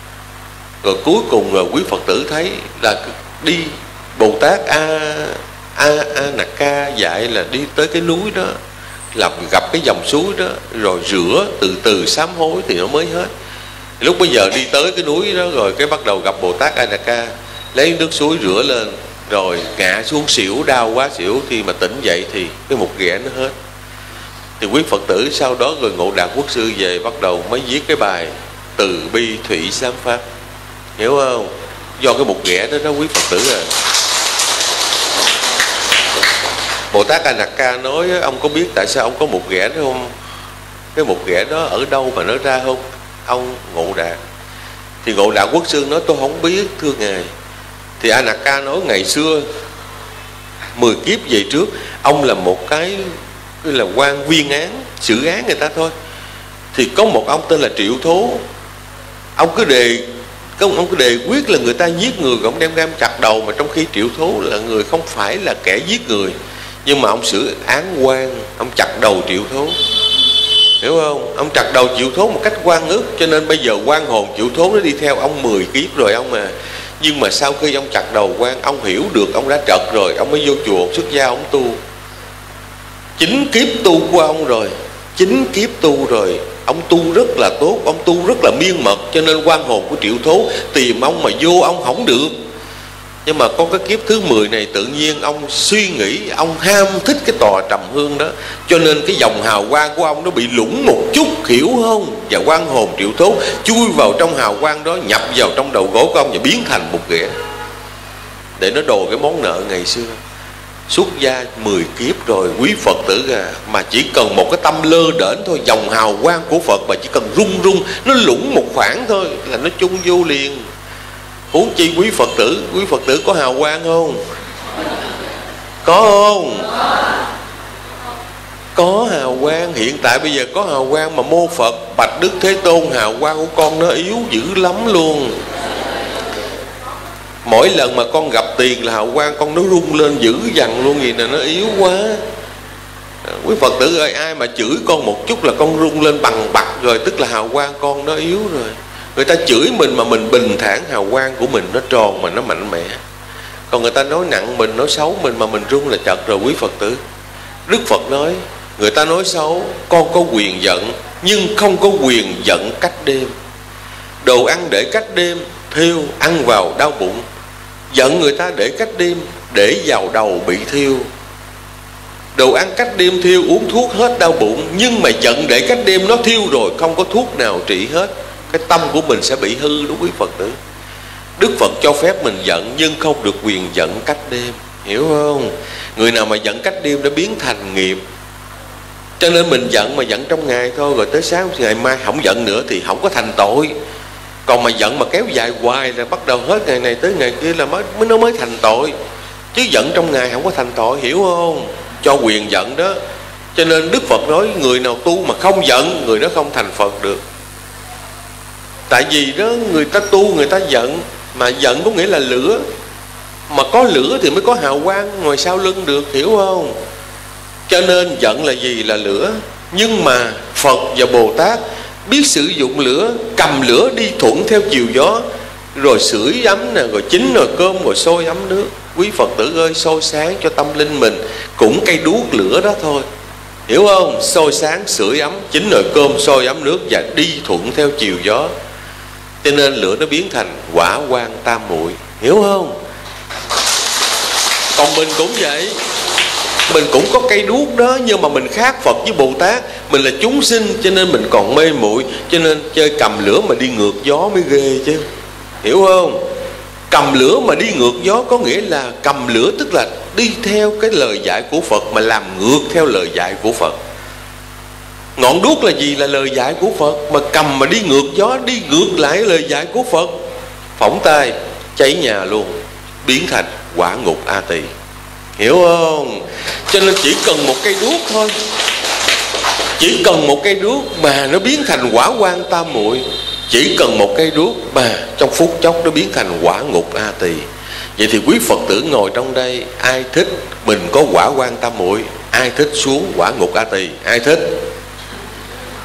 Rồi cuối cùng rồi quý Phật tử thấy là đi Bồ Tát Anaka dạy là đi tới cái núi đó, là gặp cái dòng suối đó, rồi rửa từ từ sám hối thì nó mới hết. Lúc bây giờ đi tới cái núi đó rồi cái bắt đầu gặp Bồ Tát Anaka, lấy nước suối rửa lên, rồi ngã xuống xỉu, đau quá xỉu. Khi mà tỉnh dậy thì cái mụt ghẻ nó hết. Thì quý Phật tử sau đó rồi Ngộ Đạt Quốc sư về bắt đầu mới viết cái bài Từ bi thủy sám pháp, hiểu không? Do cái mụt ghẻ đó quý Phật tử à. Bồ Tát Anaka nói ông có biết tại sao ông có mụt ghẻ đó không? Cái mụt ghẻ đó ở đâu mà nó ra không? Ông Ngộ Đạt. Thì Ngộ Đạt Quốc sư nói tôi không biết thưa ngài. Thì Anaka nói ngày xưa 10 kiếp về trước ông là một cái là quan viên án, xử án người ta thôi. Thì có một ông tên là Triệu Thố, ông cứ đề quyết là người ta giết người, ông đem chặt đầu, mà trong khi Triệu Thố là người không phải là kẻ giết người, nhưng mà ông xử án quan, ông chặt đầu Triệu Thố, hiểu không? Ông chặt đầu Triệu Thố một cách oan ức, cho nên bây giờ oan hồn Triệu Thố nó đi theo ông 10 kiếp rồi ông à. Nhưng mà sau khi ông chặt đầu quan, ông hiểu được ông đã trật rồi, ông mới vô chùa ông xuất gia ông tu. 9 kiếp tu của ông rồi, 9 kiếp tu rồi, ông tu rất là tốt, ông tu rất là miên mật, cho nên oan hồn của Triệu Thố tìm ông mà vô ông không được. Nhưng mà có cái kiếp thứ 10 này tự nhiên ông suy nghĩ, ông ham thích cái tòa trầm hương đó, cho nên cái dòng hào quang của ông nó bị lủng một chút, hiểu không? Và oan hồn Triệu Thố chui vào trong hào quang đó, nhập vào trong đầu gối của ông và biến thành một ghẻ, để nó đòi cái món nợ ngày xưa. Xuất gia 10 kiếp rồi quý Phật tử à, mà chỉ cần một cái tâm lơ đễnh thôi, dòng hào quang của Phật mà chỉ cần rung rung, nó lủng một khoảng thôi là nó chung vô liền. Huống chi quý Phật tử có hào quang không? Có không? Có hào quang. Hiện tại bây giờ có hào quang mà mô Phật bạch Đức Thế Tôn, hào quang của con nó yếu dữ lắm luôn. Mỗi lần mà con gặp tiền là hào quang con nó rung lên dữ dằn luôn, gì nè, nó yếu quá. Quý Phật tử ơi, ai mà chửi con một chút là con rung lên bằng bạc rồi, tức là hào quang con nó yếu rồi. Người ta chửi mình mà mình bình thản, hào quang của mình nó tròn mà nó mạnh mẽ. Còn người ta nói nặng mình, nói xấu mình mà mình rung là chật rồi quý Phật tử. Đức Phật nói, người ta nói xấu, con có quyền giận, nhưng không có quyền giận cách đêm. Đồ ăn để cách đêm, thiêu, ăn vào đau bụng. Giận người ta để cách đêm, để vào đầu bị thiêu. Đồ ăn cách đêm thiêu, uống thuốc hết đau bụng. Nhưng mà giận để cách đêm nó thiêu rồi, không có thuốc nào trị hết. Cái tâm của mình sẽ bị hư đó quý Phật tử. Đức Phật cho phép mình giận, nhưng không được quyền giận cách đêm, hiểu không? Người nào mà giận cách đêm đã biến thành nghiệp. Cho nên mình giận mà giận trong ngày thôi, rồi tới sáng ngày mai không giận nữa thì không có thành tội. Còn mà giận mà kéo dài hoài là bắt đầu hết ngày này tới ngày kia là nó mới thành tội. Chứ giận trong ngày không có thành tội, hiểu không? Cho quyền giận đó. Cho nên Đức Phật nói người nào tu mà không giận, người đó không thành Phật được. Tại vì đó người ta tu người ta giận, mà giận có nghĩa là lửa. Mà có lửa thì mới có hào quang ngoài sau lưng được, hiểu không? Cho nên giận là gì? Là lửa. Nhưng mà Phật và Bồ Tát biết sử dụng lửa, cầm lửa đi thuận theo chiều gió, rồi sưởi ấm nè, rồi chín nồi cơm, rồi sôi ấm nước. Quý Phật tử ơi, soi sáng cho tâm linh mình cũng cây đuốc lửa đó thôi, hiểu không? Soi sáng, sưởi ấm, chín nồi cơm, sôi ấm nước và đi thuận theo chiều gió. Cho nên lửa nó biến thành hỏa quang tam muội, hiểu không? Còn mình cũng vậy, mình cũng có cây đuốc đó, nhưng mà mình khác Phật với Bồ Tát. Mình là chúng sinh cho nên mình còn mê muội, cho nên chơi cầm lửa mà đi ngược gió mới ghê chứ, hiểu không? Cầm lửa mà đi ngược gió có nghĩa là cầm lửa tức là đi theo cái lời dạy của Phật mà làm ngược theo lời dạy của Phật. Ngọn đuốc là gì? Là lời dạy của Phật. Mà cầm mà đi ngược gió, đi ngược lại lời dạy của Phật, phỏng tay, cháy nhà luôn, biến thành quả ngục A Tỳ, hiểu không? Cho nên chỉ cần một cây đuốc thôi, chỉ cần một cây đuốc mà nó biến thành hỏa quang tam muội. Chỉ cần một cây đuốc mà trong phút chốc nó biến thành quả ngục A Tỳ. Vậy thì quý Phật tử ngồi trong đây, ai thích mình có quả quang tam muội? Ai thích xuống quả ngục A Tỳ? Ai thích?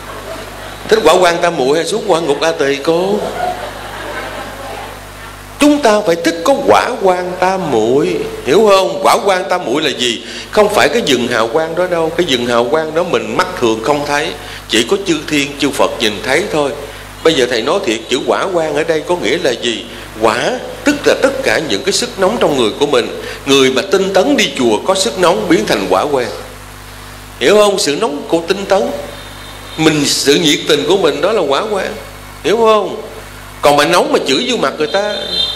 Thích quả quang tam muội hay xuống quả ngục A Tỳ cô? Chúng ta phải thích có quả quan tam muội, hiểu không? Quả quan tam muội là gì? Không phải cái vầng hào quang đó đâu. Cái vầng hào quang đó mình mắt thường không thấy, chỉ có chư thiên chư Phật nhìn thấy thôi. Bây giờ thầy nói thiệt, chữ quả quan ở đây có nghĩa là gì? Quả tức là tất cả những cái sức nóng trong người của mình. Người mà tinh tấn đi chùa có sức nóng biến thành quả quan, hiểu không? Sự nóng của tinh tấn, mình sự nhiệt tình của mình đó là quả quan, hiểu không? Còn mà nóng mà chửi vô mặt người ta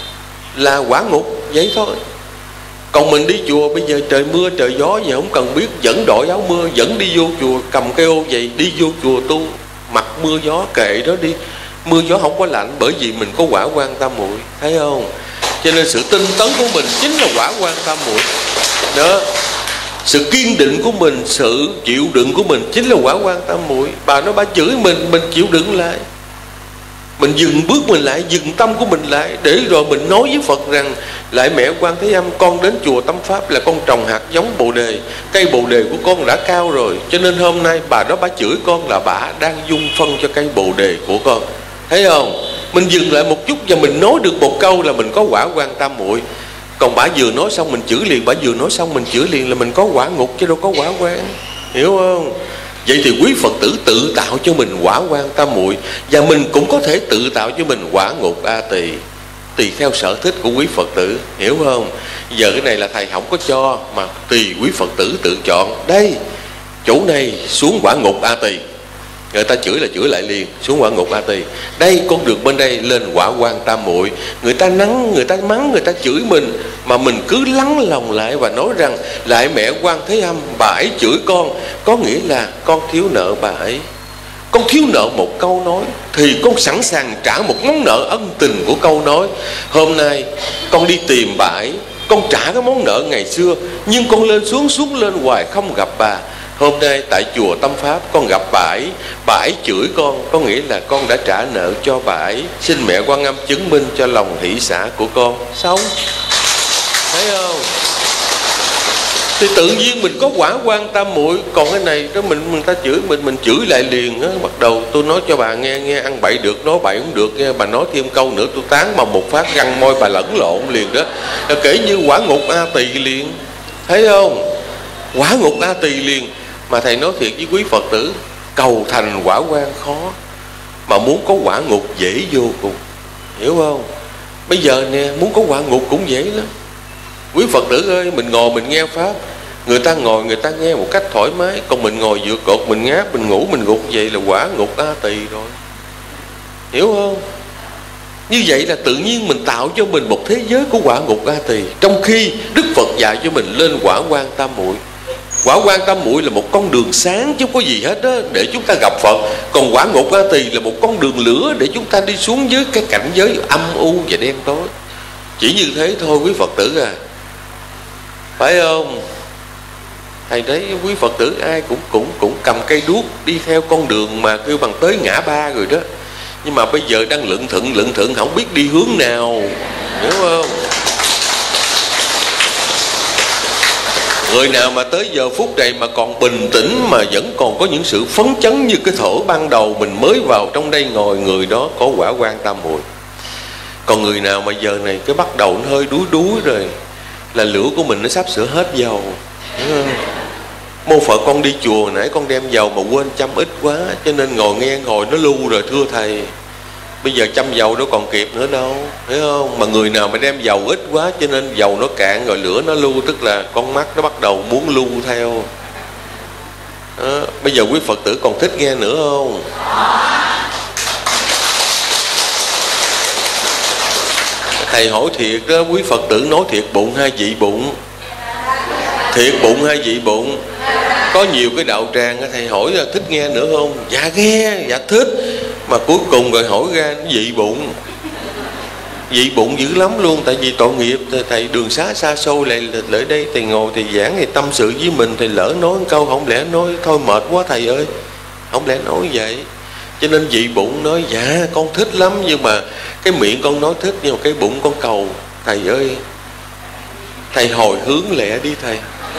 là quả ngục, vậy thôi. Còn mình đi chùa bây giờ trời mưa trời gió gì không cần biết, vẫn đội áo mưa, vẫn đi vô chùa, cầm cây ô vậy đi vô chùa tu, mặc mưa gió kệ đó đi, mưa gió không có lạnh, bởi vì mình có quả quan tam muội, thấy không? Cho nên sự tinh tấn của mình chính là quả quan tam muội đó. Sự kiên định của mình, sự chịu đựng của mình chính là quả quan tam muội. Bà nói bà chửi mình chịu đựng lại, mình dừng bước mình lại, dừng tâm của mình lại, để rồi mình nói với Phật rằng: lại mẹ Quan Thế Âm, con đến chùa Tâm Pháp là con trồng hạt giống bồ đề, cây bồ đề của con đã cao rồi, cho nên hôm nay bà đó bà chửi con là bà đang dung phân cho cây bồ đề của con, thấy không? Mình dừng lại một chút và mình nói được một câu là mình có quả quan tam muội. Còn bà vừa nói xong mình chửi liền, bà vừa nói xong mình chửi liền là mình có quả ngục chứ đâu có quả quan, hiểu không? Vậy thì quý Phật tử tự tạo cho mình quả quan tam muội, và mình cũng có thể tự tạo cho mình quả ngục A Tỳ, tùy theo sở thích của quý Phật tử, hiểu không? Giờ cái này là thầy không có cho, mà tùy quý Phật tử tự chọn. Đây, chỗ này xuống quả ngục A Tỳ, người ta chửi là chửi lại liền, xuống quả ngục A Tỳ. Đây con được bên đây lên quả quan tam muội. Người ta nắng, người ta mắng, người ta chửi mình, mà mình cứ lắng lòng lại và nói rằng: lại mẹ Quan Thế Âm, bà ấy chửi con, có nghĩa là con thiếu nợ bà ấy. Con thiếu nợ một câu nói thì con sẵn sàng trả một món nợ ân tình của câu nói. Hôm nay con đi tìm bà ấy, con trả cái món nợ ngày xưa, nhưng con lên xuống lên hoài không gặp bà. Hôm nay tại chùa Tâm Pháp con gặp bà ấy chửi con, có nghĩa là con đã trả nợ cho bà ấy. Xin mẹ Quan Âm chứng minh cho lòng hỷ xả của con. Xong, thấy không? Thì tự nhiên mình có quả quan tam muội. Còn cái này đó mình ta chửi mình chửi lại liền á. Bắt đầu tôi nói cho bà nghe ăn bậy được, nói bậy cũng được nghe. Bà nói thêm câu nữa tôi tán mà một phát răng môi bà lẫn lộn liền đó. Kể như quả ngục A Tỳ liền, thấy không? Quả ngục A Tỳ liền. Mà thầy nói thiệt với quý Phật tử, cầu thành quả quan khó, mà muốn có quả ngục dễ vô cùng, hiểu không? Bây giờ nè, muốn có quả ngục cũng dễ lắm. Quý Phật tử ơi, mình ngồi mình nghe Pháp, người ta ngồi người ta nghe một cách thoải mái, còn mình ngồi dựa cột, mình ngáp, mình ngủ, mình gục, vậy là quả ngục A Tỳ rồi, hiểu không? Như vậy là tự nhiên mình tạo cho mình một thế giới của quả ngục A Tỳ, trong khi Đức Phật dạy cho mình lên quả quan tam muội. Quả quan tam muội là một con đường sáng chứ không có gì hết đó, để chúng ta gặp Phật. Còn quả ngục A Tỳ là một con đường lửa để chúng ta đi xuống dưới cái cảnh giới âm u và đen tối. Chỉ như thế thôi quý Phật tử à, phải không? Thầy thấy quý Phật tử ai cũng cầm cây đuốc đi theo con đường mà kêu bằng tới ngã ba rồi đó, nhưng mà bây giờ đang lững thững không biết đi hướng nào, hiểu không? Người nào mà tới giờ phút này mà còn bình tĩnh, mà vẫn còn có những sự phấn chấn như cái thổ ban đầu mình mới vào trong đây ngồi, người đó có quả quan tam muội. Còn người nào mà giờ này cái bắt đầu nó hơi đuối rồi, là lửa của mình nó sắp sửa hết dầu. Mô Phật con đi chùa nãy con đem dầu mà quên châm ít quá, cho nên ngồi nghe hồi nó lưu rồi, thưa thầy. Bây giờ châm dầu đâu còn kịp nữa đâu, thấy không? Mà người nào mà đem dầu ít quá cho nên dầu nó cạn rồi lửa nó lưu, tức là con mắt nó bắt đầu muốn lưu theo đó. Bây giờ quý Phật tử còn thích nghe nữa không? Thầy hỏi thiệt đó, quý Phật tử nói thiệt bụng hay dị bụng? Thiệt bụng hay dị bụng? Có nhiều cái đạo tràng thầy hỏi là thích nghe nữa không? Dạ nghe, dạ thích. Mà cuối cùng rồi hỏi ra dị bụng. Dị bụng dữ lắm luôn. Tại vì tội nghiệp thầy đường xá xa xôi lại ở đây, thầy ngồi thầy giảng, thầy tâm sự với mình, thầy lỡ nói một câu không lẽ nói thôi mệt quá thầy ơi, không lẽ nói vậy. Cho nên dị bụng nói dạ con thích lắm, nhưng mà cái miệng con nói thích, nhưng mà cái bụng con cầu thầy ơi, thầy hồi hướng lẹ đi thầy.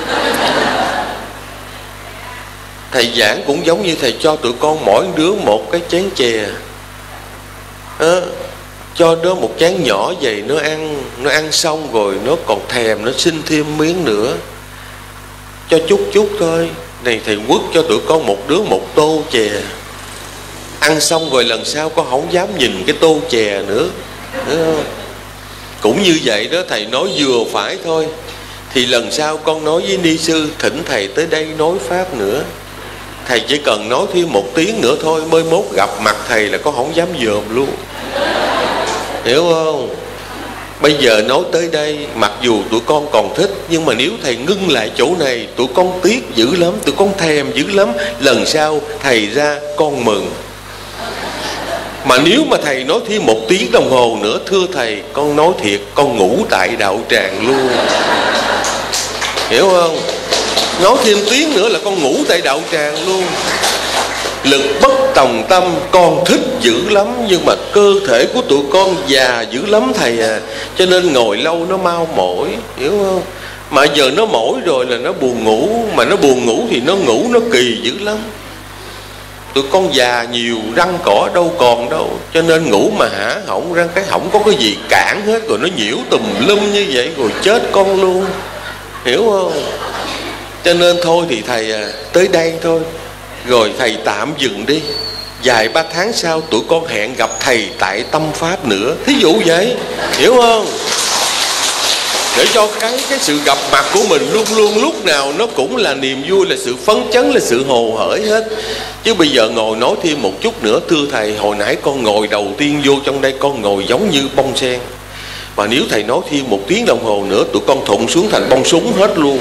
Thầy giảng cũng giống như thầy cho tụi con mỗi đứa một cái chén chè đó. cho nó một chén nhỏ vậy, nó ăn xong rồi nó còn thèm, nó xin thêm miếng nữa, cho chút thôi. Này thầy quất cho tụi con một đứa một tô chè, ăn xong rồi lần sau con không dám nhìn cái tô chè nữa, hiểu không? Cũng như vậy đó, thầy nói vừa phải thôi. Thì lần sau con nói với ni sư thỉnh thầy tới đây nói pháp nữa, thầy chỉ cần nói thêm một tiếng nữa thôi, mới mốt gặp mặt thầy là con không dám dòm luôn, hiểu không? Bây giờ nói tới đây, mặc dù tụi con còn thích, nhưng mà nếu thầy ngưng lại chỗ này, tụi con tiếc dữ lắm, tụi con thèm dữ lắm. Lần sau thầy ra con mừng. Mà nếu mà thầy nói thêm 1 tiếng đồng hồ nữa, thưa thầy, con nói thiệt, con ngủ tại đạo tràng luôn, hiểu không? Nói thêm tiếng nữa là con ngủ tại đạo tràng luôn. Lực bất tòng tâm, con thích dữ lắm, nhưng mà cơ thể của tụi con già dữ lắm thầy à, cho nên ngồi lâu nó mau mỏi, hiểu không? Mà giờ nó mỏi rồi là nó buồn ngủ, mà nó buồn ngủ thì nó ngủ nó kỳ dữ lắm. Tụi con già nhiều, răng cỏ đâu còn đâu, cho nên ngủ mà hả hỏng răng cái hỏng có cái gì cản hết, rồi nó nhiễu tùm lum như vậy rồi chết con luôn, hiểu không? Cho nên thôi thì thầy tới đây thôi, rồi thầy tạm dừng đi. Vài 3 tháng sau tụi con hẹn gặp thầy tại Tâm Pháp nữa, thí dụ vậy, hiểu không? Để cho cái sự gặp mặt của mình luôn luôn lúc nào nó cũng là niềm vui, là sự phấn chấn, là sự hồ hởi hết. Chứ bây giờ ngồi nói thêm một chút nữa, thưa thầy, hồi nãy con ngồi đầu tiên vô trong đây, con ngồi giống như bông sen. Mà nếu thầy nói thêm 1 tiếng đồng hồ nữa, tụi con thụng xuống thành bông súng hết luôn.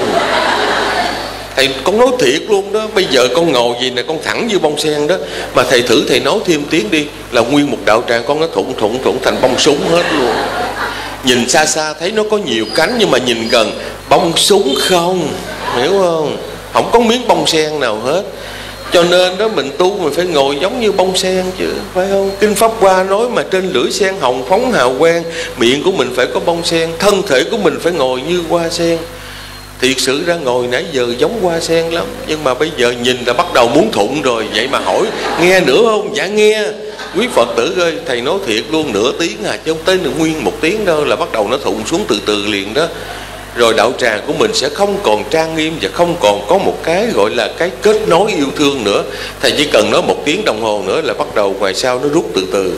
Thầy con nói thiệt luôn đó, bây giờ con ngồi gì nè, con thẳng như bông sen đó. Mà thầy thử thầy nói thêm tiếng đi, là nguyên một đạo tràng con nó thụng thành bông súng hết luôn. Nhìn xa xa thấy nó có nhiều cánh, nhưng mà nhìn gần bông súng không, hiểu không? Không có miếng bông sen nào hết. Cho nên đó, mình tu mình phải ngồi giống như bông sen chứ, phải không? Kinh Pháp Hoa nói mà trên lưỡi sen hồng phóng hào quang, miệng của mình phải có bông sen, thân thể của mình phải ngồi như hoa sen. Thiệt sự ra ngồi nãy giờ giống hoa sen lắm, nhưng mà bây giờ nhìn là bắt đầu muốn thụng rồi. Vậy mà hỏi nghe nữa không? Dạ nghe. Quý Phật tử ơi, thầy nói thiệt luôn, nửa tiếng à, chứ không tới nguyên 1 tiếng đâu, là bắt đầu nó thụng xuống từ từ liền đó. Rồi đạo tràng của mình sẽ không còn trang nghiêm, và không còn có một cái gọi là cái kết nối yêu thương nữa. Thầy chỉ cần nói 1 tiếng đồng hồ nữa là bắt đầu ngoài sau nó rút từ từ.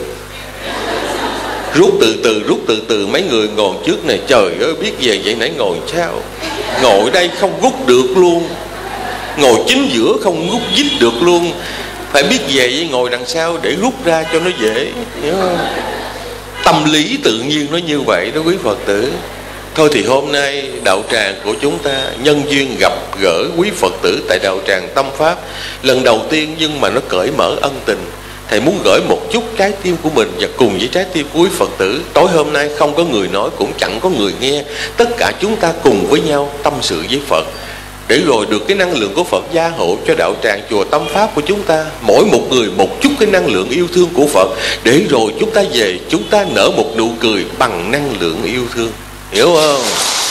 Rút từ từ. Mấy người ngồi trước này, trời ơi biết về vậy nãy ngồi sao, ngồi đây không rút được luôn, ngồi chính giữa không rút dít được luôn. Phải biết về ngồi đằng sau để rút ra cho nó dễ, hiểu không? Tâm lý tự nhiên nó như vậy đó quý Phật tử. Thôi thì hôm nay đạo tràng của chúng ta nhân duyên gặp gỡ quý Phật tử tại đạo tràng Tâm Pháp lần đầu tiên, nhưng mà nó cởi mở ân tình. Thầy muốn gửi một chút trái tim của mình và cùng với trái tim của quý Phật tử. Tối hôm nay không có người nói, cũng chẳng có người nghe, tất cả chúng ta cùng với nhau tâm sự với Phật, để rồi được cái năng lượng của Phật gia hộ cho đạo tràng chùa Tâm Pháp của chúng ta. Mỗi một người một chút cái năng lượng yêu thương của Phật, để rồi chúng ta về, chúng ta nở một nụ cười bằng năng lượng yêu thương, hiểu không?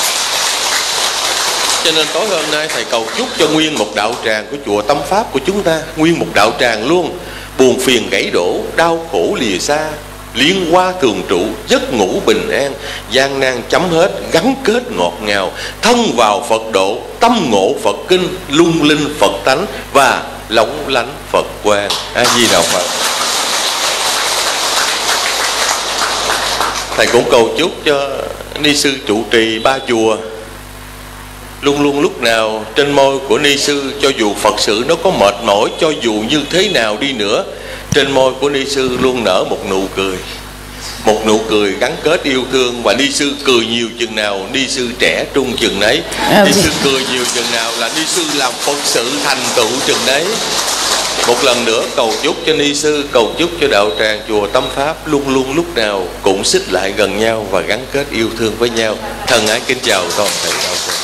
Cho nên tối hôm nay thầy cầu chúc cho nguyên một đạo tràng của chùa Tâm Pháp của chúng ta, nguyên một đạo tràng luôn, buồn phiền gãy đổ, đau khổ lìa xa, liên hoa thường trụ, giấc ngủ bình an, gian nan chấm hết, gắn kết ngọt ngào, thân vào Phật độ, tâm ngộ Phật kinh, lung linh Phật tánh và lóng lánh Phật quang. A Di Đà Phật. Thầy cũng cầu chúc cho ni sư trụ trì 3 chùa luôn luôn lúc nào trên môi của ni sư, cho dù Phật sự nó có mệt mỏi, cho dù như thế nào đi nữa, trên môi của ni sư luôn nở một nụ cười, một nụ cười gắn kết yêu thương. Và ni sư cười nhiều chừng nào, ni sư trẻ trung chừng đấy. Ni sư cười nhiều chừng nào là ni sư làm Phật sự thành tựu chừng đấy. Một lần nữa cầu chúc cho ni sư, cầu chúc cho đạo tràng chùa Tâm Pháp luôn luôn lúc nào cũng xích lại gần nhau và gắn kết yêu thương với nhau. Thân ái kính chào toàn thể đạo tràng.